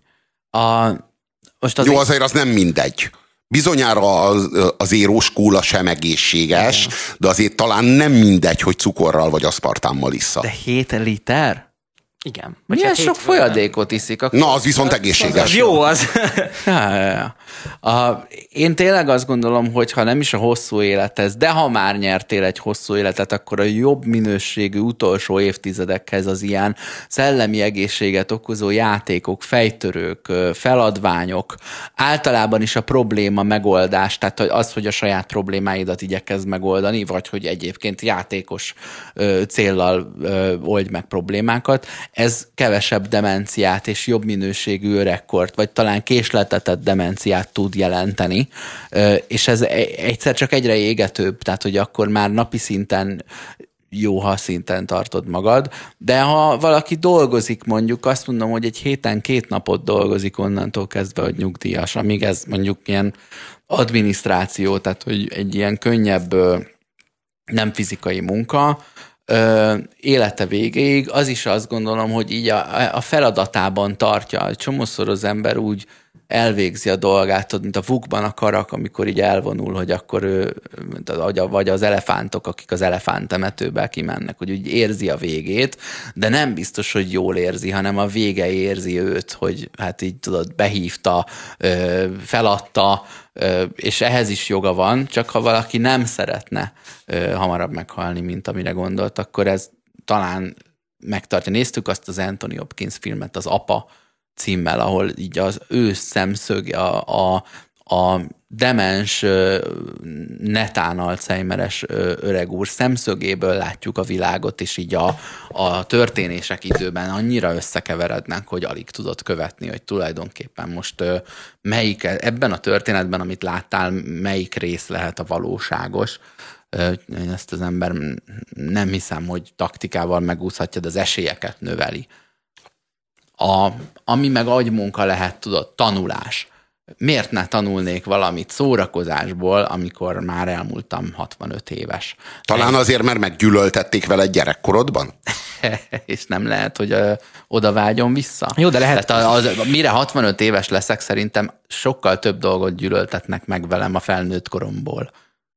Most Jó, azért az nem mindegy. Bizonyára az érós kóla sem egészséges, igen, de azért talán nem mindegy, hogy cukorral vagy aszpartámmal issza. De 7 liter? Igen. Milyen sok folyadékot iszik? Na, az viszont egészséges. Az jó az. Ja. Én tényleg azt gondolom, hogy ha nem is a hosszú élethez, de ha már nyertél egy hosszú életet, akkor a jobb minőségű utolsó évtizedekhez az ilyen szellemi egészséget okozó játékok, fejtörők, feladványok, általában is a probléma megoldás, tehát az, hogy a saját problémáidat igyekezz megoldani, vagy hogy egyébként játékos céllal oldj meg problémákat, ez kevesebb demenciát és jobb minőségű öregkort, vagy talán késletetett demenciát tud jelenteni, és ez egyszer csak egyre égetőbb, tehát hogy akkor már napi szinten jó, ha szinten tartod magad, de ha valaki dolgozik, mondjuk azt mondom, hogy egy héten 2 napot dolgozik onnantól kezdve, hogy nyugdíjas, amíg ez mondjuk ilyen adminisztráció, tehát hogy egy ilyen könnyebb nem fizikai munka, élete végéig, az is azt gondolom, hogy így a feladatában tartja. Csomószor az ember úgy elvégzi a dolgát, mint a Vukban a karak, amikor így elvonul, hogy akkor ő, vagy az elefántok, akik az elefántemetőbe kimennek, hogy úgy érzi a végét, de nem biztos, hogy jól érzi, hanem a vége érzi őt, hogy hát így tudod, behívta, feladta, és ehhez is joga van, csak ha valaki nem szeretne hamarabb meghalni, mint amire gondolt, akkor ez talán megtartja. Néztük azt az Anthony Hopkins filmet, az Apa címmel, ahol így az ő szemszög, a demens, netán alzheimeres öreg úr szemszögéből látjuk a világot, és így a történések időben annyira összekeverednek, hogy alig tudod követni, hogy tulajdonképpen most melyik, ebben a történetben, amit láttál, melyik rész lehet a valóságos. Ezt az ember nem hiszem, hogy taktikával megúszhatja, de az esélyeket növeli. Ami meg agymunka lehet, tudod, tanulás. Miért ne tanulnék valamit szórakozásból, amikor már elmúltam 65 éves? Talán azért, mert meggyűlöltették vele gyerekkorodban? És nem lehet, hogy oda vágyom vissza? Jó, de lehet. Mire 65 éves leszek, szerintem sokkal több dolgot gyűlöltetnek meg velem a felnőtt koromból.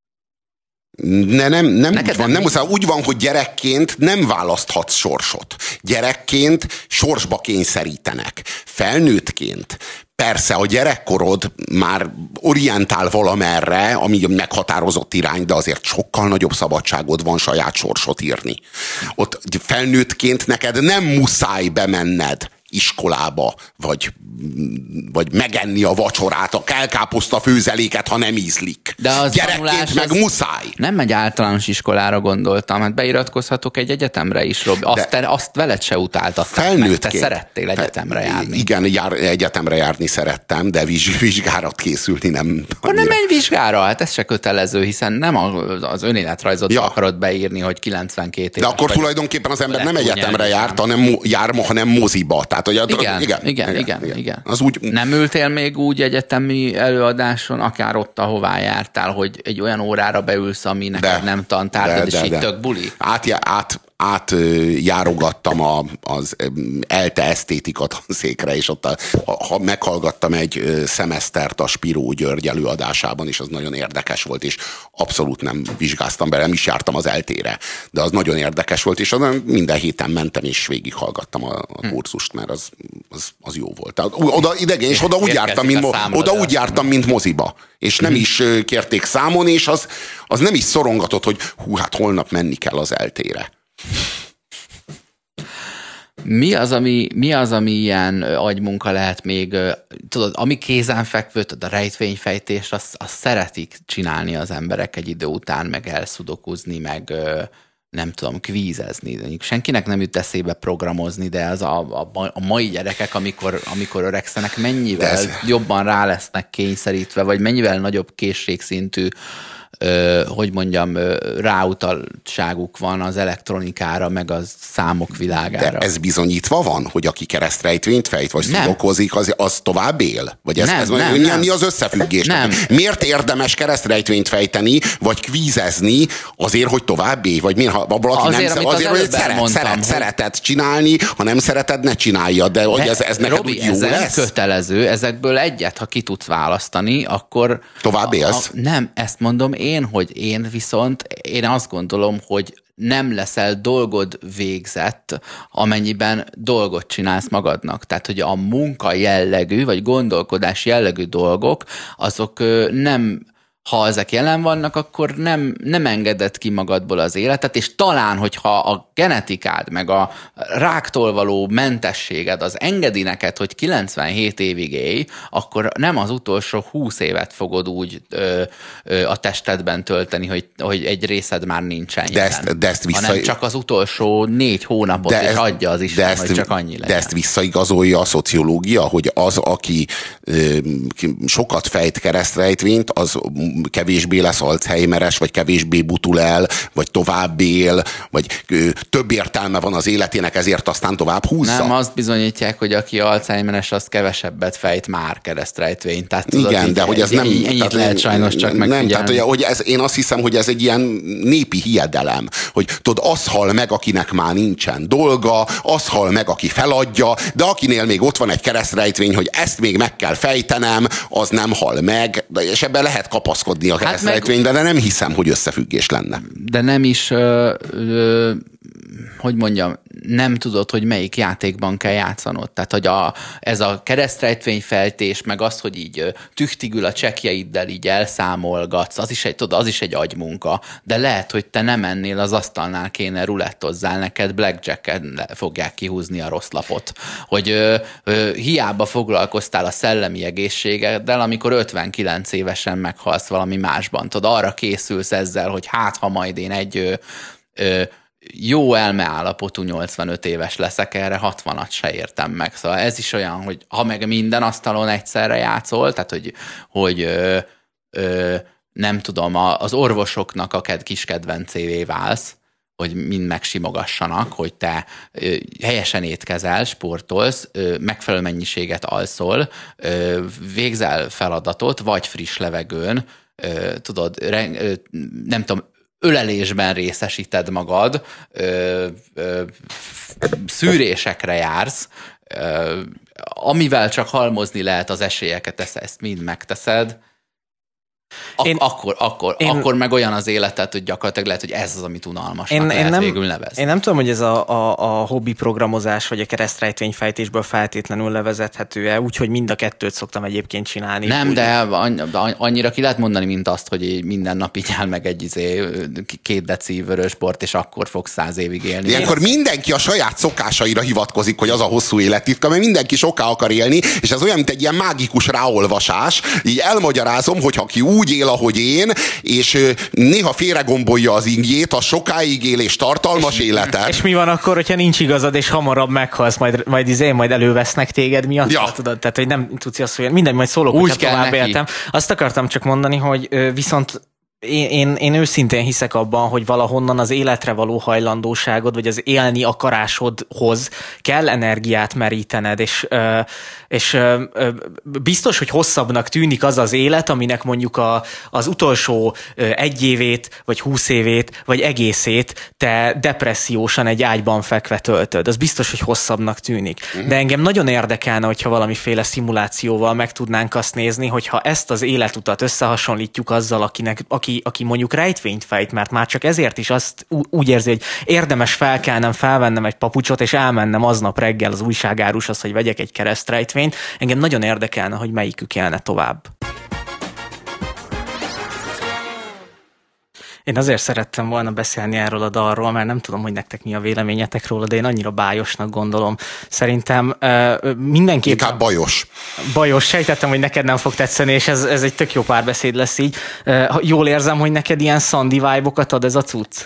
Nem úgy van, nem muszáj. Úgy van, hogy gyerekként nem választhatsz sorsot. Gyerekként sorsba kényszerítenek. Felnőttként persze a gyerekkorod már orientál valamerre, ami meghatározott irány, de azért sokkal nagyobb szabadságod van saját sorsot írni. Ott felnőttként neked nem muszáj bemenned iskolába, vagy megenni a vacsorát, a kelkáposzta főzeléket, ha nem ízlik. De az gyerekként meg muszáj. Nem egy általános iskolára gondoltam, hát beiratkozhatok egy egyetemre is, Robi. Azt veled se utáltatták meg, te szerettél egyetemre járni. Igen, egyetemre járni szerettem, de vizsgára készülni nem. Akkor nem menj vizsgára, hát ez se kötelező, hiszen nem az önéletrajzot akarod beírni, hogy 92 éves. De akkor tulajdonképpen az ember nem egyetemre járt, hanem moziba. Tehát, igen. Az úgy... Nem ültél még úgy egyetemi előadáson, akár ott, ahová jártál, hogy egy olyan órára beülsz, ami neked nem tantártad, és így tök buli? Átjárogattam az ELTE esztétika tanszékre, és ott meghallgattam egy szemesztert a Spiró György előadásában, és az nagyon érdekes volt, és abszolút nem vizsgáztam bele, nem is jártam az ELTE-re, de az nagyon érdekes volt, és minden héten mentem, és végighallgattam a kurzust, mert az jó volt. Oda idegen, és oda úgy jártam, mint moziba. És nem is kérték számon, és az nem is szorongatott, hogy hát holnap menni kell az ELTE-re. Mi az, ami ilyen agymunka lehet még, tudod, ami kézenfekvő, tudod, a rejtvényfejtést, azt szeretik csinálni az emberek egy idő után, meg elszudokuzni, meg nem tudom, kvízezni. Senkinek nem jut eszébe programozni, de az a mai gyerekek, amikor öregszenek, mennyivel jobban rá lesznek kényszerítve, vagy mennyivel nagyobb készségszintű hogy mondjam, ráutaltságuk van az elektronikára, meg a számok világára. De ez bizonyítva van, hogy aki keresztrejtvényt fejt, vagy szudokozik, az tovább él? Vagy mi az összefüggés? Nem. Miért érdemes keresztrejtvényt fejteni, vagy kvízezni azért, hogy tovább élj? Vagy miért, ha valaki azért, hogy szereted csinálni, ha nem szereted, ne csináljad, de hogy ez neked Robi, úgy jó lesz? Kötelező, ezekből egyet, ha ki tudsz választani, akkor... Tovább élsz? Nem, ezt mondom én, hogy én azt gondolom, hogy nem leszel dolgod végzett, amennyiben dolgot csinálsz magadnak. Tehát, hogy a munka jellegű, vagy gondolkodás jellegű dolgok, azok nem... Ha ezek jelen vannak, akkor nem engeded ki magadból az életet, és talán, hogyha a genetikád, meg a ráktól való mentességed az engedi neked, hogy 97 évig élj, akkor nem az utolsó 20 évet fogod úgy a testedben tölteni, hogy egy részed már nincsen jelen. Hanem csak az utolsó 4 hónapot, és adja az Isten, hogy csak annyi legyen. De ezt visszaigazolja a szociológia, hogy az, aki sokat fejt keresztrejtvényt, az kevésbé lesz alzheimeres, vagy kevésbé butul el, vagy tovább él, vagy több értelme van az életének, ezért aztán tovább húzza. Nem, azt bizonyítják, hogy aki alzheimeres, az kevesebbet fejt már keresztrejtvényt. Tehát tudod, igen, de hogy ez nem... Ennyit lehet sajnos csak megfigyelni. Nem, tehát hogy én azt hiszem, hogy ez egy ilyen népi hiedelem, hogy tudod, az hal meg, akinek már nincsen dolga, az hal meg, aki feladja, de akinél még ott van egy keresztrejtvény, hogy ezt még meg kell fejtenem, az nem hal meg, és ebben lehet kapaszkodni a keresztrejtvényben, de nem hiszem, hogy összefüggés lenne. De nem is, hogy mondjam, nem tudod, hogy melyik játékban kell játszanod. Tehát, hogy ez a keresztrejtvényfejtés, meg az, hogy így tüchtigül a csekkjeiddel így elszámolgatsz, az is egy agymunka, de lehet, hogy te nem ennél az asztalnál kéne rulettozzál, neked blackjacken fogják kihúzni a rossz lapot. Hogy hiába foglalkoztál a szellemi egészségeddel, amikor 59 évesen meghalsz valami másban. Tudod, arra készülsz ezzel, hogy ha majd én egy jó elmeállapotú 85 éves leszek, erre 60-at se értem meg. Szóval ez is olyan, hogy ha meg minden asztalon egyszerre játszol, tehát hogy nem tudom, az orvosoknak a kis kedvencévé válsz, hogy mind megsimogassanak, hogy te helyesen étkezel, sportolsz, megfelelő mennyiséget alszol, végzel feladatot, vagy friss levegőn, tudod, nem tudom, ölelésben részesíted magad, szűrésekre jársz, amivel csak halmozni lehet az esélyeket, ezt mind megteszed, akkor meg olyan az életed, hogy gyakorlatilag lehet, hogy ez az, amit unalmasnak végül nevezni. Én nem tudom, hogy ez a hobbi programozás vagy a keresztrejtvényfejtésből feltétlenül levezethető-e, úgyhogy mind a kettőt szoktam egyébként csinálni. Nem, de annyira ki lehet mondani, mint azt, hogy minden nap igyál meg egy 2 deci vörösbort, és akkor fog 100 évig élni. Ilyenkor mindenki a saját szokásaira hivatkozik, hogy az a hosszú élettitka, mert mindenki soká akar élni, és ez olyan, mint egy ilyen mágikus ráolvasás. Így elmagyarázom, hogy aki úgy él, ahogy én, és néha félregombolja az ingjét, az sokáig él és tartalmas életet. És mi van akkor, hogyha nincs igazad, és hamarabb meghalsz, majd elővesznek téged miatt? Ja. Tudod, tehát, hogy nem tudsz azt, hogy minden, majd szólok, úgy hogyha tovább éltem. Azt akartam csak mondani, hogy viszont én őszintén hiszek abban, hogy valahonnan az életre való hajlandóságod, vagy az élni akarásodhoz kell energiát merítened, és biztos, hogy hosszabbnak tűnik az az élet, aminek mondjuk az utolsó 1 évét, vagy 20 évét, vagy egészét te depressziósan egy ágyban fekve töltöd. Az biztos, hogy hosszabbnak tűnik. De engem nagyon érdekelne, hogyha valamiféle szimulációval meg tudnánk azt nézni, hogyha ezt az életutat összehasonlítjuk azzal, aki mondjuk rejtvényt fejt, mert már csak ezért is azt úgy érzi, hogy érdemes felkelnem, felvennem egy papucsot, és elmennem aznap reggel az újságárushoz, hogy vegyek egy keresztrejtvényt. Engem nagyon érdekelne, hogy melyikük élne tovább. Én azért szerettem volna beszélni erről a dalról, mert nem tudom, hogy nektek mi a véleményetek róla, de én annyira bájosnak gondolom. Szerintem mindenképpen... Inkább bajos. Bajos, sejtettem, hogy neked nem fog tetszeni, és ez egy tök jó párbeszéd lesz így. Jól érzem, hogy neked ilyen Sandy vibe-okat ad ez a cucc?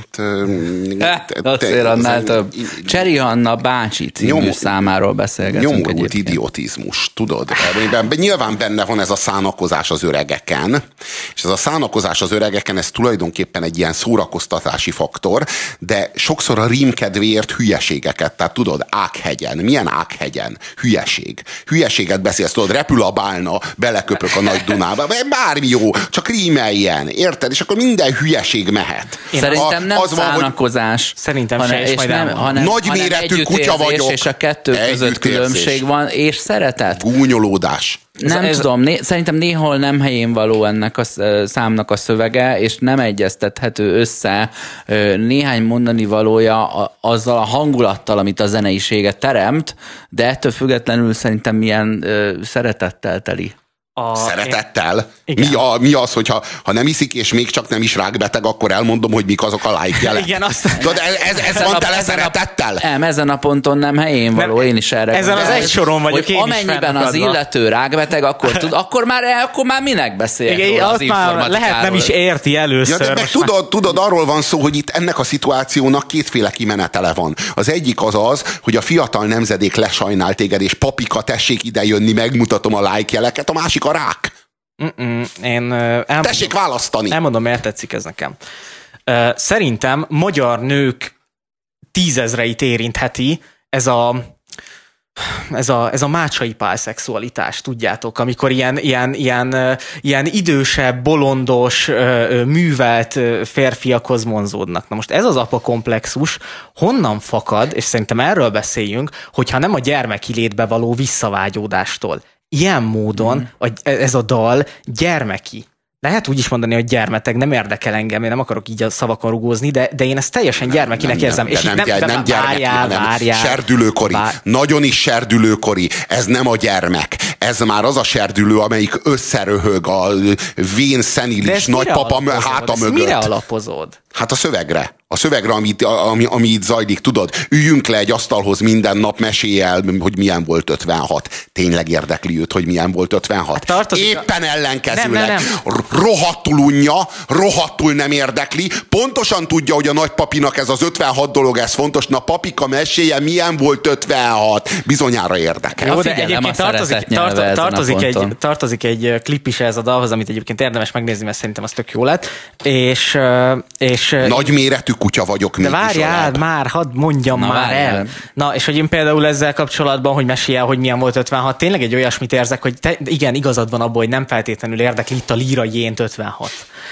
Azért annál több. Cseri Hanna bácsi című számáról beszélgetünk. Nyomorult idiotizmus, tudod? Nyilván benne van ez a szánakozás az öregeken, És ez a szánakozás az öregeken, ez tulajdonképpen egy ilyen szórakoztatási faktor, de sokszor a rím kedvéért hülyeségeket, tehát tudod, Ághegyen. Milyen Ághegyen? Hülyeség. Hülyeséget beszélsz, tudod, repül a bálna, beleköpök a Nagy Dunába, bármi jó, csak rímeljen, érted? És akkor minden hülyeség mehet. Szerintem nem szánakozás. Szerintem hanem nagyméretű kutya vagyok. És a kettő között különbség van, és szeretet. Gúnyolódás. Nem tudom, szerintem néhol nem helyén való ennek a számnak a szövege, és nem egyeztethető össze néhány mondani valója azzal a hangulattal, amit a zeneisége teremt, de ettől függetlenül szerintem milyen szeretettel teli. Szeretettel? Mi az, hogyha nem iszik, és még csak nem is rákbeteg, akkor elmondom, hogy mik azok a like jelek. Igen, tudod, ez van tele szeretettel? Nem, ezen a ponton nem helyén való, én is erre ezen az egy soron vagyok, én amennyiben az illető rákbeteg, akkor már minek beszél az informatikáról? Lehet nem is érti először. Ja, de meg tudod, arról van szó, hogy itt ennek a szituációnak kétféle kimenetele van. Az egyik az, hogy a fiatal nemzedék lesajnál téged, és papika, tessék ide jönni, megmutatom a like jeleket, a másik a rák. Tessék választani. Elmondom, miért tetszik ez nekem. Szerintem magyar nők 10 000-eit érintheti ez a mácsai pálszexualitás, tudjátok, amikor ilyen idősebb, bolondos, művelt férfiakhoz vonzódnak. Na most ez az apakomplexus honnan fakad, és szerintem erről beszéljünk, hogyha nem a gyermeki létbe való visszavágyódástól. Ilyen módon ez a dal gyermeki. Lehet úgy is mondani, hogy gyermeteg, nem érdekel engem, én nem akarok így a szavakon rugózni, de én ezt teljesen gyermekinek érzem. És nem gyermeki, várjál. Serdülőkori. Nagyon is serdülőkori. Ez nem a gyermek. Ez már az a serdülő, amelyik összeröhög a vén szenilis nagypapa háta mögött. Mire alapozod? Hát a szövegre. A szövegre, ami itt zajlik, tudod, üljünk le egy asztalhoz minden nap, mesélj el, hogy milyen volt 56. Tényleg érdekli őt, hogy milyen volt 56? Hát éppen ellenkezőleg. Nem. Rohadtul unja, rohadtul nem érdekli. Pontosan tudja, hogy a nagypapinak ez az 56 dolog, ez fontos. Na papika, mesélje, milyen volt 56? Bizonyára érdekel. Jó, de egyébként tartozik egy klip is ez a dalhoz, amit egyébként érdemes megnézni, mert szerintem az tök jó lett. És nagyméretű kutya vagyok. De várjál már, hadd mondjam már el. Na, és hogy én például ezzel kapcsolatban, hogy mesél, hogy milyen volt 56, tényleg egy olyasmit érzek, hogy igen, igazad van abban, hogy nem feltétlenül érdekli itt a líra jént 56.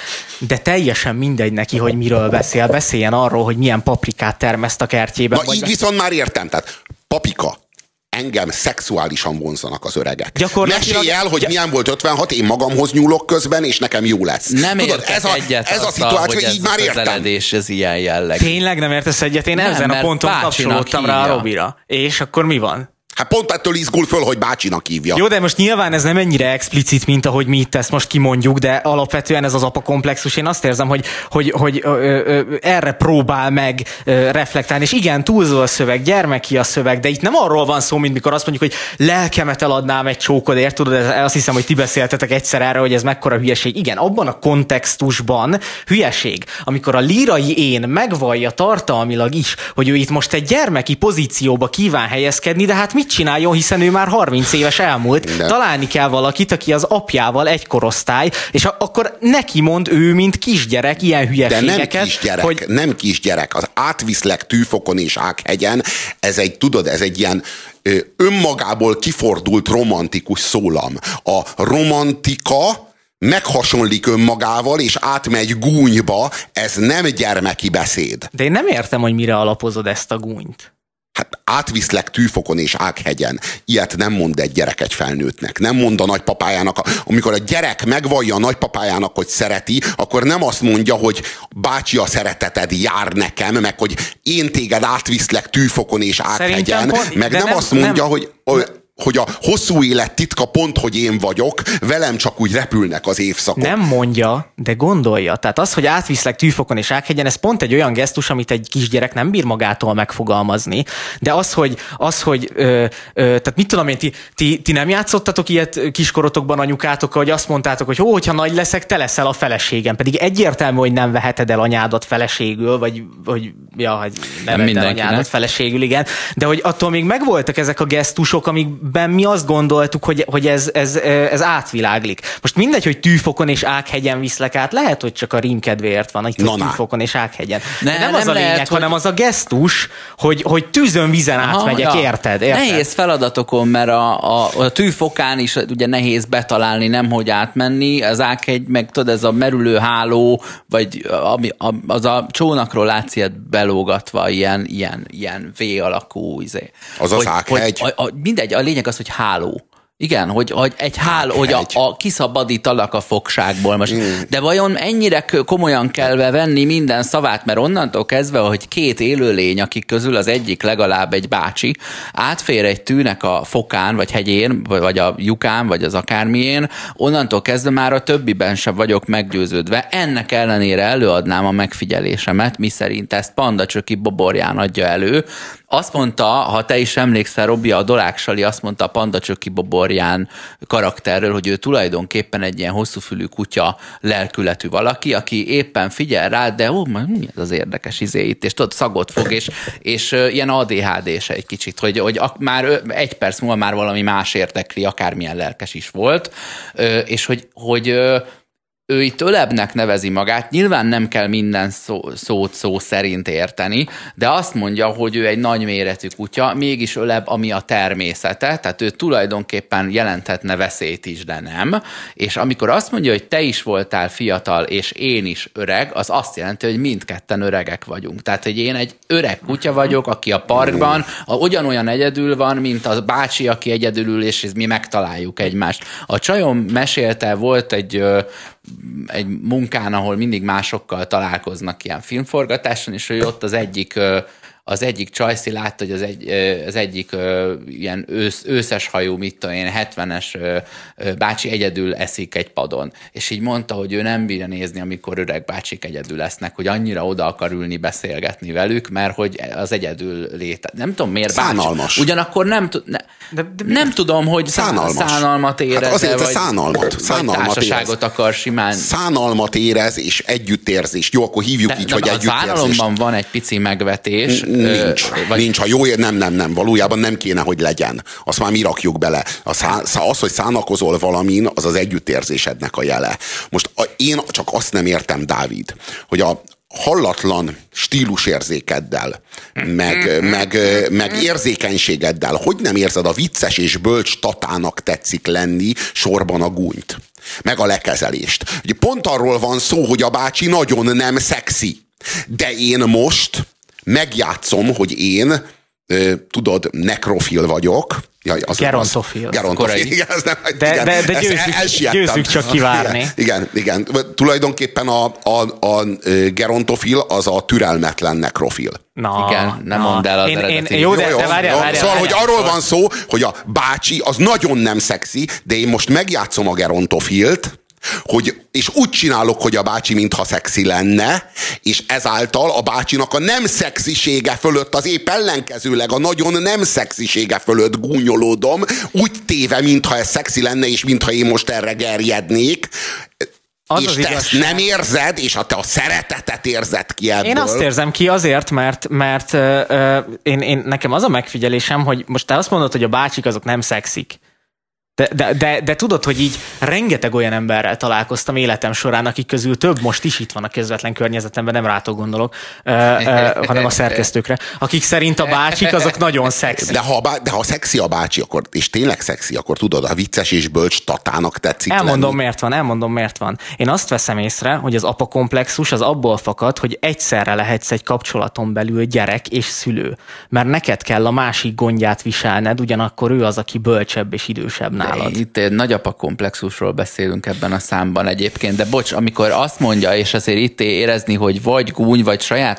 De teljesen mindegy neki, hogy miről beszél. Beszéljen arról, hogy milyen paprikát termeszt a kertjében. Na így viszont már értem. Tehát papika. Engem szexuálisan vonzanak az öregek. Mesélj el, hogy milyen volt 56, én magamhoz nyúlok közben, és nekem jó lesz. Nem értek egyet ez a szituáció, hogy így már értem. Ez ilyen jellegű. Tényleg nem értesz egyet? Én ezen a ponton kapcsolódtam rá a Robira. És akkor mi van? Hát pont ettől izgul föl, hogy bácsinak hívja. Jó, de most nyilván ez nem ennyire explicit, mint ahogy mi itt ezt most kimondjuk, de alapvetően ez az apakomplexus. Én azt érzem, hogy erre próbál meg reflektálni. És igen, túlzó a szöveg, gyermeki a szöveg, de itt nem arról van szó, mint mikor azt mondjuk, hogy lelkemet eladnám egy csókodért. Tudod, azt hiszem, hogy ti beszéltetek egyszer erre, hogy ez mekkora hülyeség. Igen, abban a kontextusban hülyeség. Amikor a lírai én megvallja tartalmilag is, hogy ő itt most egy gyermeki pozícióba kíván helyezkedni, de hát mit csináljon, hiszen ő már 30 éves elmúlt. De. Találni kell valakit, aki az apjával egy korosztály, és akkor neki mond ő, mint kisgyerek, ilyen hülyeségeket. De nem kisgyerek, nem kisgyerek. Az átviszlek Tűfokon és Ághegyen, ez egy ilyen önmagából kifordult romantikus szólam. A romantika meghasonlik önmagával, és átmegy gúnyba, ez nem gyermeki beszéd. De én nem értem, hogy mire alapozod ezt a gúnyt. Hát átviszlek Tűfokon és Ághegyen. Ilyet nem mond egy gyerek egy felnőttnek. Nem mond a nagypapájának. Amikor a gyerek megvallja a nagypapájának, hogy szereti, akkor nem azt mondja, hogy bácsi, a szereteted jár nekem, meg hogy én téged átviszlek Tűfokon és Ághegyen, meg nem azt mondja, hogy a hosszú élet titka pont, hogy én vagyok, velem csak úgy repülnek az évszakok. Nem mondja, de gondolja. Tehát az, hogy átviszlek Tűfokon és Ághegyen, ez pont egy olyan gesztus, amit egy kisgyerek nem bír magától megfogalmazni. De tehát mit tudom én, ti nem játszottatok ilyet kiskoratokban anyukátokkal, hogy azt mondtátok, hogy hogyha nagy leszek, te leszel a feleségem. Pedig egyértelmű, hogy nem veheted el anyádat feleségül, vagy nem veheted el anyádat feleségül, igen. De hogy attól még megvoltak ezek a gesztusok, amik amiben mi azt gondoltuk, hogy ez átviláglik. Most mindegy, hogy Tűfokon és Ághegyen viszlek át, lehet, hogy csak a rím kedvéért van, itt Tűfokon és Ághegyen. Nem az a lényeg, hanem az a gesztus, hogy tűzön, vízen átmegyek, érted? Nehéz feladatokon, mert a Tűfokán is ugye nehéz betalálni, nemhogy átmenni, az Ághegy, meg tudod, ez a merülő háló, vagy az a csónakról látsz ilyet belógatva, ilyen V-alakú. Az Ághegy. Mindegy, a lényeg az, hogy háló. Igen, hogy egy háló, hogy a kiszabadítalak a fogságból most. De vajon ennyire komolyan kell venni minden szavát, mert onnantól kezdve, hogy két élőlény, akik közül az egyik legalább egy bácsi, átfér egy tűnek a fokán, vagy hegyén, vagy a lyukán, vagy az akármién, onnantól kezdve már a többiben sem vagyok meggyőződve. Ennek ellenére előadnám a megfigyelésemet, miszerint ezt Panda Csöki Boborján adja elő. Azt mondta, ha te is emlékszel, Robi, a Dolák Sali azt mondta a Panda Csöki Boborján karakterről, hogy ő tulajdonképpen egy ilyen hosszúfülű kutya lelkületű valaki, aki éppen figyel rá, de mi ez az érdekes itt, és tudod, szagot fog, és ilyen ADHD-s egy kicsit, hogy már egy perc múlva már valami más érdekli, akármilyen lelkes is volt, és hogy ő itt ölebbnek nevezi magát, nyilván nem kell minden szót szó szerint érteni, de azt mondja, hogy ő egy nagyméretű kutya, mégis ölebb, ami a természete, tehát ő tulajdonképpen jelenthetne veszélyt is, de nem. És amikor azt mondja, hogy te is voltál fiatal, és én is öreg, az azt jelenti, hogy mindketten öregek vagyunk. Tehát, hogy én egy öreg kutya vagyok, aki a parkban ugyanolyan egyedül van, mint a bácsi, aki egyedül ül, és mi megtaláljuk egymást. A csajom mesélte, volt egy munkán, ahol mindig másokkal találkoznak ilyen filmforgatáson, és hogy ott az egyik csajszi látta, hogy az egyik ilyen őszes hajú, mit tudom én, 70-es bácsi egyedül eszik egy padon. És így mondta, hogy ő nem bírja nézni, amikor öreg bácsik egyedül lesznek, hogy annyira oda akar ülni, beszélgetni velük, mert hogy az egyedül léte. Nem tudom, miért szánalmas. Bácsi. Ugyanakkor nem tudom, hogy szánalmat érez, hát azért, vagy társaságot akar simán. Szánalmat érez, és együttérzés. Jó, akkor hívjuk így, hogy együttérzés. A szánalomban van egy pici megvetés. Nincs, ha jó, nem, valójában nem kéne, hogy legyen. Azt már mi rakjuk bele. Az, hogy szánakozol valamin, az az együttérzésednek a jele. Most én csak azt nem értem, Dávid, hogy a hallatlan stílusérzékeddel, meg érzékenységeddel, hogy nem érzed a vicces és bölcs tatának tetszik lenni sorban a gúnyt, meg a lekezelést. Ugye pont arról van szó, hogy a bácsi nagyon nem szexi, de én most megjátszom, hogy én, tudod, nekrofil vagyok. Gerontofil. Igen, de győzzük csak kivárni. Igen. Tulajdonképpen a gerontofil az a türelmetlen nekrofil. Igen, nem mondd el az eredeti. Jó, de várjál. Szóval, hogy arról van szó, hogy a bácsi az nagyon nem szexi, de én most megjátszom a gerontofilt, és úgy csinálok, hogy a bácsi mintha szexi lenne, és ezáltal a bácsinak a nem szexisége fölött, az épp ellenkezőleg a nagyon nem szexisége fölött gúnyolódom, úgy téve, mintha ez szexi lenne, és mintha én most erre gerjednék. És te ezt nem érzed, és te a szeretetet érzed ki ebből. Én azt érzem ki azért, mert nekem az a megfigyelésem, hogy most te azt mondod, hogy a bácsik azok nem szexik. De tudod, hogy így rengeteg olyan emberrel találkoztam életem során, akik közül több most is itt van a közvetlen környezetemben, nem rátok gondolok, hanem a szerkesztőkre, akik szerint a bácsik azok nagyon szexi. De ha szexi a bácsi, akkor, és tényleg szexi, akkor tudod, a vicces és bölcs tatának tetszik elmondom, miért van. Én azt veszem észre, hogy az apakomplexus az abból fakad, hogy egyszerre lehetsz egy kapcsolaton belül gyerek és szülő. Mert neked kell a másik gondját viselned, ugyanakkor ő az, aki bölcsebb és idősebb nálad. Itt egy nagyapa komplexusról beszélünk ebben a számban egyébként, de bocs, amikor azt mondja, és azért itt érezni, hogy vagy gúny, vagy saját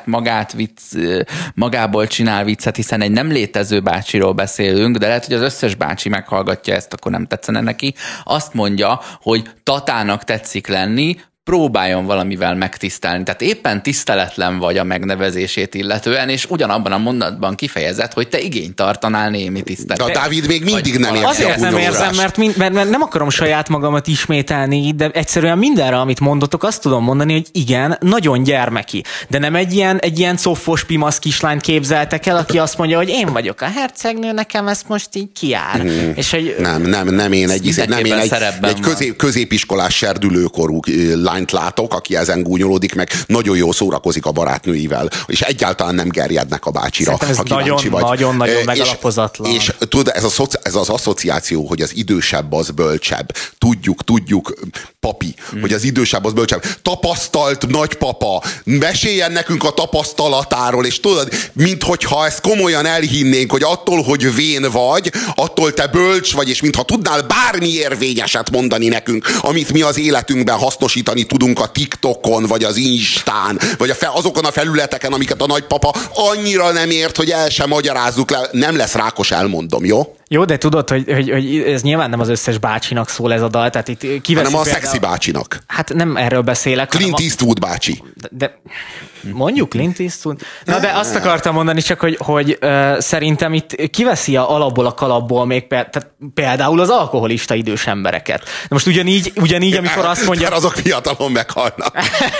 magából csinál viccet, hiszen egy nem létező bácsiról beszélünk, de lehet, hogy az összes bácsi meghallgatja ezt, akkor nem tetszene neki. Azt mondja, hogy tatának tetszik lenni, próbáljon valamivel megtisztelni. Tehát éppen tiszteletlen vagy a megnevezését illetően, és ugyanabban a mondatban kifejezett, hogy te igényt tartanál némi tiszteletre. De Dávid még mindig nem érzi Azért nem érzem, mert nem akarom saját magamat ismételni, de egyszerűen mindenre, amit mondotok, azt tudom mondani, hogy igen, nagyon gyermeki. De nem egy ilyen coffos pimasz kislányt képzeltek el, aki azt mondja, hogy én vagyok a hercegnő, nekem ezt most így kiár. És hogy... Nem, én egy középiskolás serdülőkorú lányt látok, aki ezen gúnyolódik meg, nagyon jól szórakozik a barátnőivel, és egyáltalán nem gerjednek a bácsira. Ez nagyon megalapozatlan. És tudod, ez az asszociáció, hogy az idősebb az bölcsebb. Tudjuk, papi, hogy az idősebb az bölcsebb. Tapasztalt nagypapa, meséljen nekünk a tapasztalatáról, és tudod, minthogyha ezt komolyan elhinnénk, hogy attól, hogy vén vagy, attól te bölcs vagy, és mintha tudnál bármi érvényeset mondani nekünk, amit mi az életünkben hasznosítani tudunk a TikTokon, vagy az Instán, vagy azokon a felületeken, amiket a nagypapa annyira nem ért, hogy el sem magyarázzuk le. Nem lesz Rákos, elmondom, jó? Jó, de tudod, hogy ez nyilván nem az összes bácsinak szól ez a dal, tehát itt kiveszi hanem a például... szexi bácsinak. Hát nem erről beszélek. Clint Eastwood bácsi. De mondjuk Clint Eastwood. Na de azt akartam mondani csak, hogy szerintem itt kiveszi alapból a kalapból még tehát például az alkoholista idős embereket. De most ugyanígy amikor azt mondja... Mert azok fiatalon meghalnak.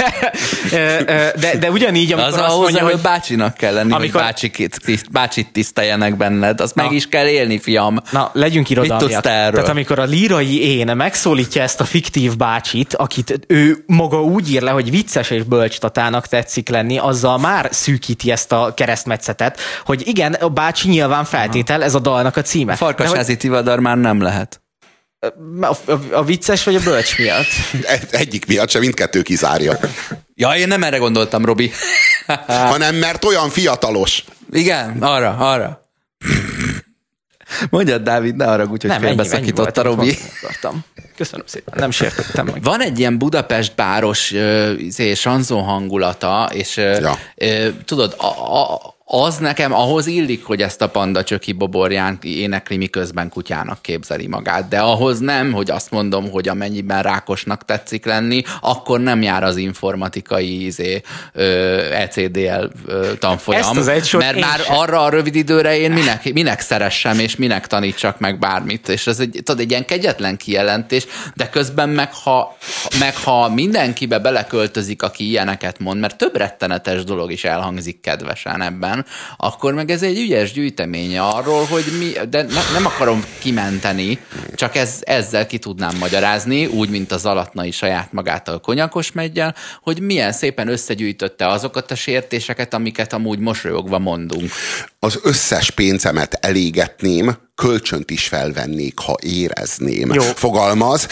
de ugyanígy, amikor az azt mondja, hogy bácsinak kell lenni, amikor... hogy bácsit tiszteljenek benned. Azt meg is kell élni, fiam. Na, legyünk irodalmiak. Tehát amikor a lírai én megszólítja ezt a fiktív bácsit, akit ő maga úgy ír le, hogy vicces és bölcstatának tetszik lenni, azzal már szűkíti ezt a keresztmetszetet, hogy igen, a bácsi nyilván feltétel, ez a dalnak a címe. Farkasházi Tivadar már nem lehet. A vicces vagy a bölcs miatt? Egyik miatt sem, mindkettő kizárja. Ja, én nem erre gondoltam, Robi. Hanem mert olyan fiatalos. Igen, arra. Mondjad, Dávid, ne haragudj, hogy félbeszakított a Robi. Köszönöm szépen, nem sértettem meg. Van egy ilyen Budapest báros sanzon hangulata, és tudod, az nekem ahhoz illik, hogy ezt a Panda Csöki Boborján énekli, miközben kutyának képzeli magát. De ahhoz nem, hogy azt mondom, hogy amennyiben Rákosnak tetszik lenni, akkor nem jár az informatikai ECDL tanfolyam. Mert már arra a rövid időre én minek szeressem, és minek tanítsak meg bármit. És ez egy ilyen kegyetlen kijelentés, de közben meg ha mindenkibe beleköltözik, aki ilyeneket mond, mert több rettenetes dolog is elhangzik kedvesen ebben, akkor meg ez egy ügyes gyűjteménye arról, hogy de nem akarom kimenteni, csak ezzel ki tudnám magyarázni, úgy, mint az Alatnai saját magától konyakos meggyel, hogy milyen szépen összegyűjtötte azokat a sértéseket, amiket amúgy mosolyogva mondunk. Az összes pénzemet elégetném, kölcsönt is felvennék, ha érezném. Jó. Fogalmaz.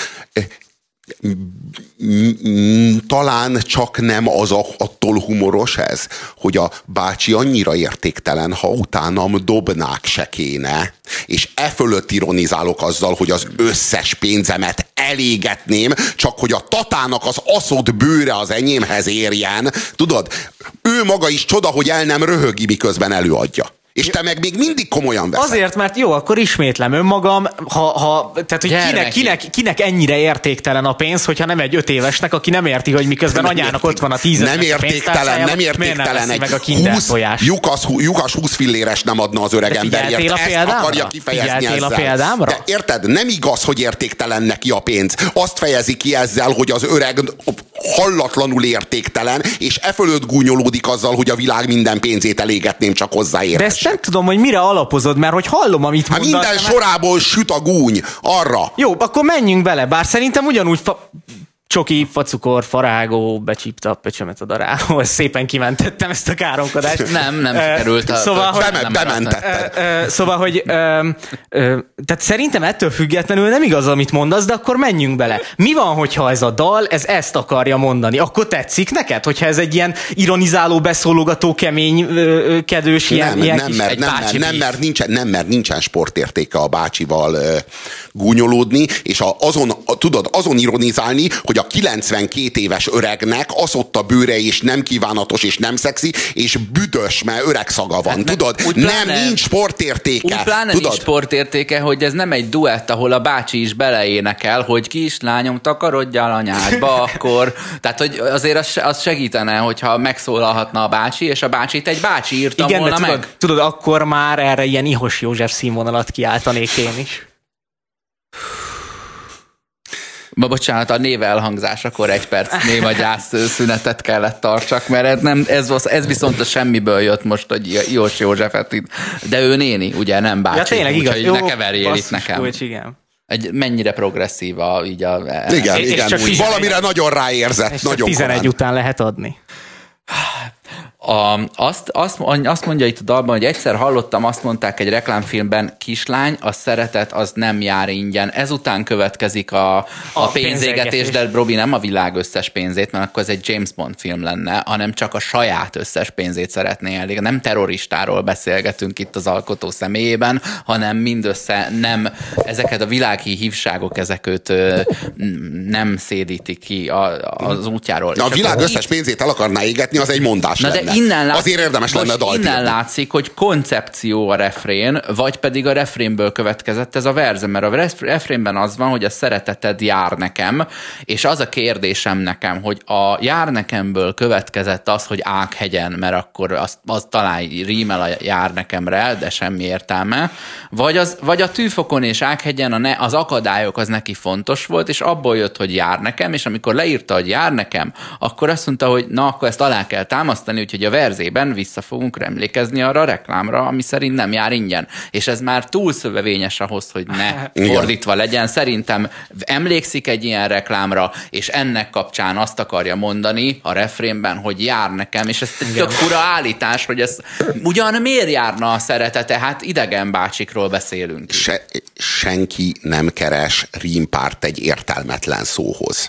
Talán csak nem attól humoros ez, hogy a bácsi annyira értéktelen, ha utánam dobnák se kéne, és fölött ironizálok azzal, hogy az összes pénzemet elégetném, csak hogy a tatának az aszott bőre az enyémhez érjen. Tudod, ő maga is csoda, hogy el nem röhögi, miközben előadja. És te meg még mindig komolyan veszed. Azért, mert jó, akkor ismétlem önmagam, tehát hogy kinek ennyire értéktelen a pénz, hogyha nem egy 5 évesnek, aki nem érti, hogy miközben nem anyának ott van a 10 nem értéktelen egy meg a Kinder tojás. Lyukas 20 filléres nem adna az öreg emberért. Ezt akarja kifejezni ezzel. A példámra? De érted? Nem igaz, hogy értéktelen neki a pénz. Azt fejezi ki ezzel, hogy az öreg hallatlanul értéktelen, és fölött gúnyolódik azzal, hogy a világ minden pénzét elégetném, csak hozzáér. De ezt nem tudom, hogy mire alapozod, mert hogy hallom, amit mondasz. Minden sorából süt a gúny, arra. Jó, akkor menjünk bele, bár szerintem ugyanúgy csoki, facukor, farágó, becsípte a pöcsömet a darához. Szépen kimentettem ezt a káromkodást. Nem sikerült. Szóval, hogy tehát szerintem ettől függetlenül nem igaz, amit mondasz, de akkor menjünk bele. Mi van, hogyha ez a dal, ezt akarja mondani? Akkor tetszik neked? Hogyha ez egy ilyen ironizáló, beszólogató, kemény, kedős, mert nincsen sportértéke a bácsival gúnyolódni, és azon ironizálni, hogy a a 92 éves öregnek az ott a bőre, és nem kívánatos, és nem szexi, és büdös, mert öreg szaga van, hát tudod? Nincs sportértéke. Úgy pláne tudod? nincs sportértéke, hogy ez nem egy duett, ahol a bácsi is beleénekel, hogy kislányom, takarodjál anyádba, akkor... Tehát, hogy azért az segítene, hogyha megszólalhatna a bácsi, és a bácsit egy bácsi írta igen, volna de meg. Tudod, akkor már erre ilyen Ihos József színvonalat kiáltanék én is. Bocsánat, a név elhangzásakor 1 perc néma gyász szünetet kellett tartsak, mert ez viszont a semmiből jött most, hogy Ihos Józsefet, de ő néni, ugye, nem bácsi. Ja, tényleg igaz. Úgyhogy ne keverjél itt nekem. Kulcs, igen. Mennyire progresszív így a... Igen, csak valamire nagyon ráérzett. És nagyon 11 korán. után lehet adni. Azt mondja itt a dalban, hogy egyszer hallottam, azt mondták egy reklámfilmben, kislány, a szeretet az nem jár ingyen. Ezután következik a pénzégetés, de Robi nem a világ összes pénzét, mert akkor ez egy James Bond film lenne, hanem csak a saját összes pénzét szeretné elég. Nem terroristáról beszélgetünk itt az alkotó személyében, hanem mindössze nem, ezeket a világi hívságok, ezek őt nem szédítik ki az útjáról. De a világ összes pénzét el akarná égetni, az egy mondás lenne. Azért érdemes lenne a dalt. Innen látszik, hogy koncepció a refrén, vagy pedig a refrénből következett ez a verze, mert a refrénben az van, hogy a szereteted jár nekem, és az a kérdésem nekem, hogy a jár nekemből következett az, hogy Ághegyen, mert akkor az talán rímel a jár nekemre, de semmi értelme, vagy a Tűfokon és Ághegyen az akadályok az neki fontos volt, és abból jött, hogy jár nekem, és amikor leírta, hogy jár nekem, akkor azt mondta, hogy na, akkor ezt alá kell támasztani, úgyhogy a verzében vissza fogunk emlékezni arra a reklámra, ami szerint nem jár ingyen. És ez már túl szövevényes ahhoz, hogy ne fordítva legyen. Szerintem emlékszik egy ilyen reklámra, és ennek kapcsán azt akarja mondani a refrénben, hogy jár nekem, és ez egy tök fura állítás, hogy ez ugyan miért járna a szeretete? Hát idegen bácsikról beszélünk. Senki nem keres rímpárt egy értelmetlen szóhoz.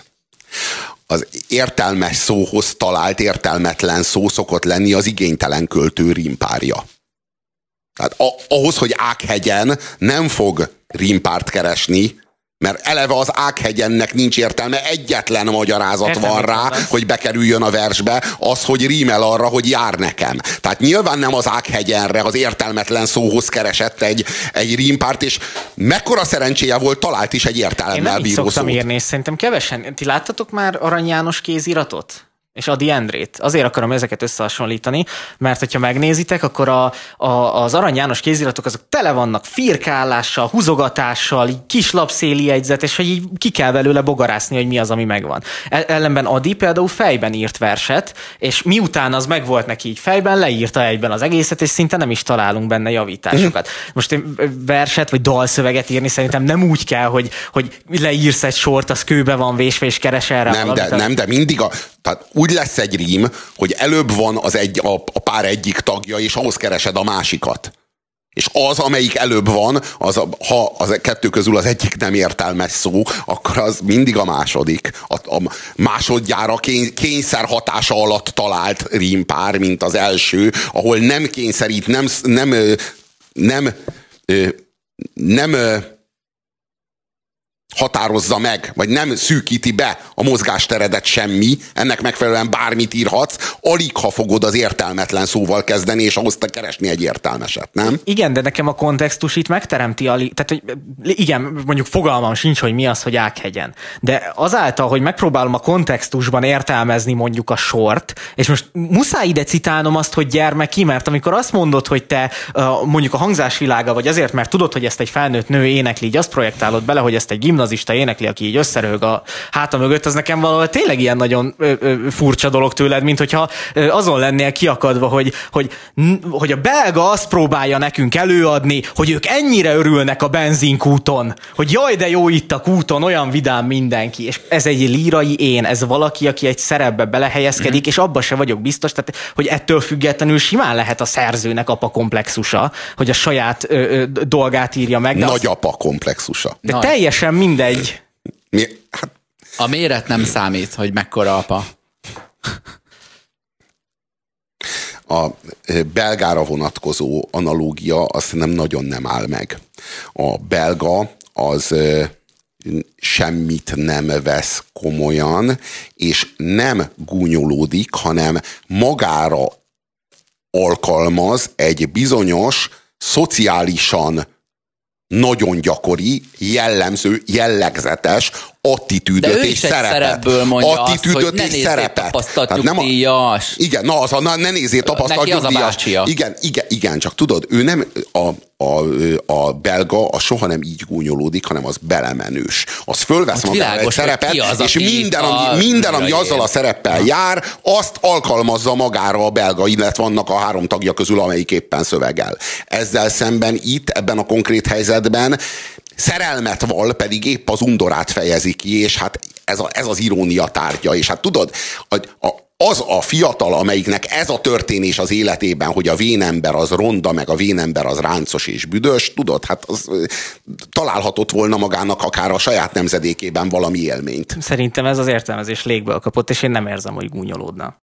Az értelmes szóhoz talált értelmetlen szó szokott lenni az igénytelen költő rímpárja. Tehát ahhoz, hogy Ághegyen nem fog rímpárt keresni, mert eleve az Ághegyennek nincs értelme, egyetlen magyarázat van rá, hogy bekerüljön a versbe, az, hogy rímel arra, hogy jár nekem. Tehát nyilván nem az Ághegyenre, az értelmetlen szóhoz keresett egy rímpárt, és mekkora szerencséje volt, talált is egy értelemmel bíró szót. Én nem így szoktam írni, és szerintem kevesen. Ti láttatok már Arany János kéziratot? És Adi Endrét. Azért akarom ezeket összehasonlítani, mert hogyha megnézitek, akkor az Arany János kéziratok azok tele vannak firkálással, húzogatással, kis lapszéli jegyzet, és hogy így ki kell belőle bogarászni, hogy mi az, ami megvan. Ellenben Adi például fejben írt verset, és miután az megvolt neki így fejben, leírta egyben az egészet, és szinte nem is találunk benne javításokat. Most verset vagy dalszöveget írni szerintem nem úgy kell, hogy leírsz egy sort, az kőbe van vésve, és keresel rá de mindig tehát úgy lesz egy rím, hogy előbb van a pár egyik tagja, és ahhoz keresed a másikat. És az, amelyik előbb van, ha az kettő közül az egyik nem értelmes szó, akkor az mindig a második. A másodjára kényszer hatása alatt talált rímpár, mint az első, ahol nem kényszerít, nem határozza meg, vagy nem szűkíti be a mozgásteredet semmi, ennek megfelelően bármit írhatsz, alig ha fogod az értelmetlen szóval kezdeni, és ahhoz te keresni egy értelmeset, nem? Igen, de nekem a kontextus itt megteremti tehát, hogy igen, mondjuk fogalmam sincs, hogy mi az, hogy Ághegyen. De azáltal, hogy megpróbálom a kontextusban értelmezni mondjuk a sort, és most muszáj ide citálnom azt, hogy gyermeki, mert amikor azt mondod, hogy te mondjuk a hangzásvilága, vagy azért, mert tudod, hogy ezt egy felnőtt nő énekli, így azt projektálod bele, hogy ezt egy gimnazista énekli, aki így összeröhög a háta mögött, az nekem valahol tényleg ilyen nagyon furcsa dolog tőled, mint hogyha azon lennél kiakadva, hogy a belga azt próbálja nekünk előadni, hogy ők ennyire örülnek a benzinkúton, hogy jaj, de jó itt a kúton, olyan vidám mindenki. És ez egy lírai én, ez valaki, aki egy szerepbe belehelyezkedik, és abba se vagyok biztos, tehát, hogy ettől függetlenül simán lehet a szerzőnek apa komplexusa, hogy a saját dolgát írja meg. Nagyapa komplexusa. De teljesen mindegy. A méret nem számít, hogy mekkora apa. A belgára vonatkozó analógia azt nem nagyon nem áll meg. A belga az semmit nem vesz komolyan, és nem gúnyolódik, hanem magára alkalmaz egy bizonyos, szociálisan nagyon gyakori, jellemző, jellegzetes attitűdöt és szerepet. Mondja attitűdöt azt, hogy és szerepet. Tapasztalt nyugdíjas. Igen, ne nézzél tapasztalt nyugdíjas. Igen, csak tudod, ő nem a belga az soha nem így gúnyolódik, hanem az belemenős. Az fölvesz magára egy szerepet, és minden, ami azzal a szereppel jár, azt alkalmazza magára a belga, illetve vannak a 3 tagja közül, amelyik éppen szövegel. Ezzel szemben itt, ebben a konkrét helyzetben szerelmet val, pedig épp az undorát fejezi ki, és hát ez az irónia tárgya. És hát tudod, az a fiatal, amelyiknek ez a történés az életében, hogy a vénember az ronda, meg a vénember az ráncos és büdös, tudod, hát az találhatott volna magának akár a saját nemzedékében valami élményt. Szerintem ez az értelmezés légből kapott, és én nem érzem, hogy gúnyolódna.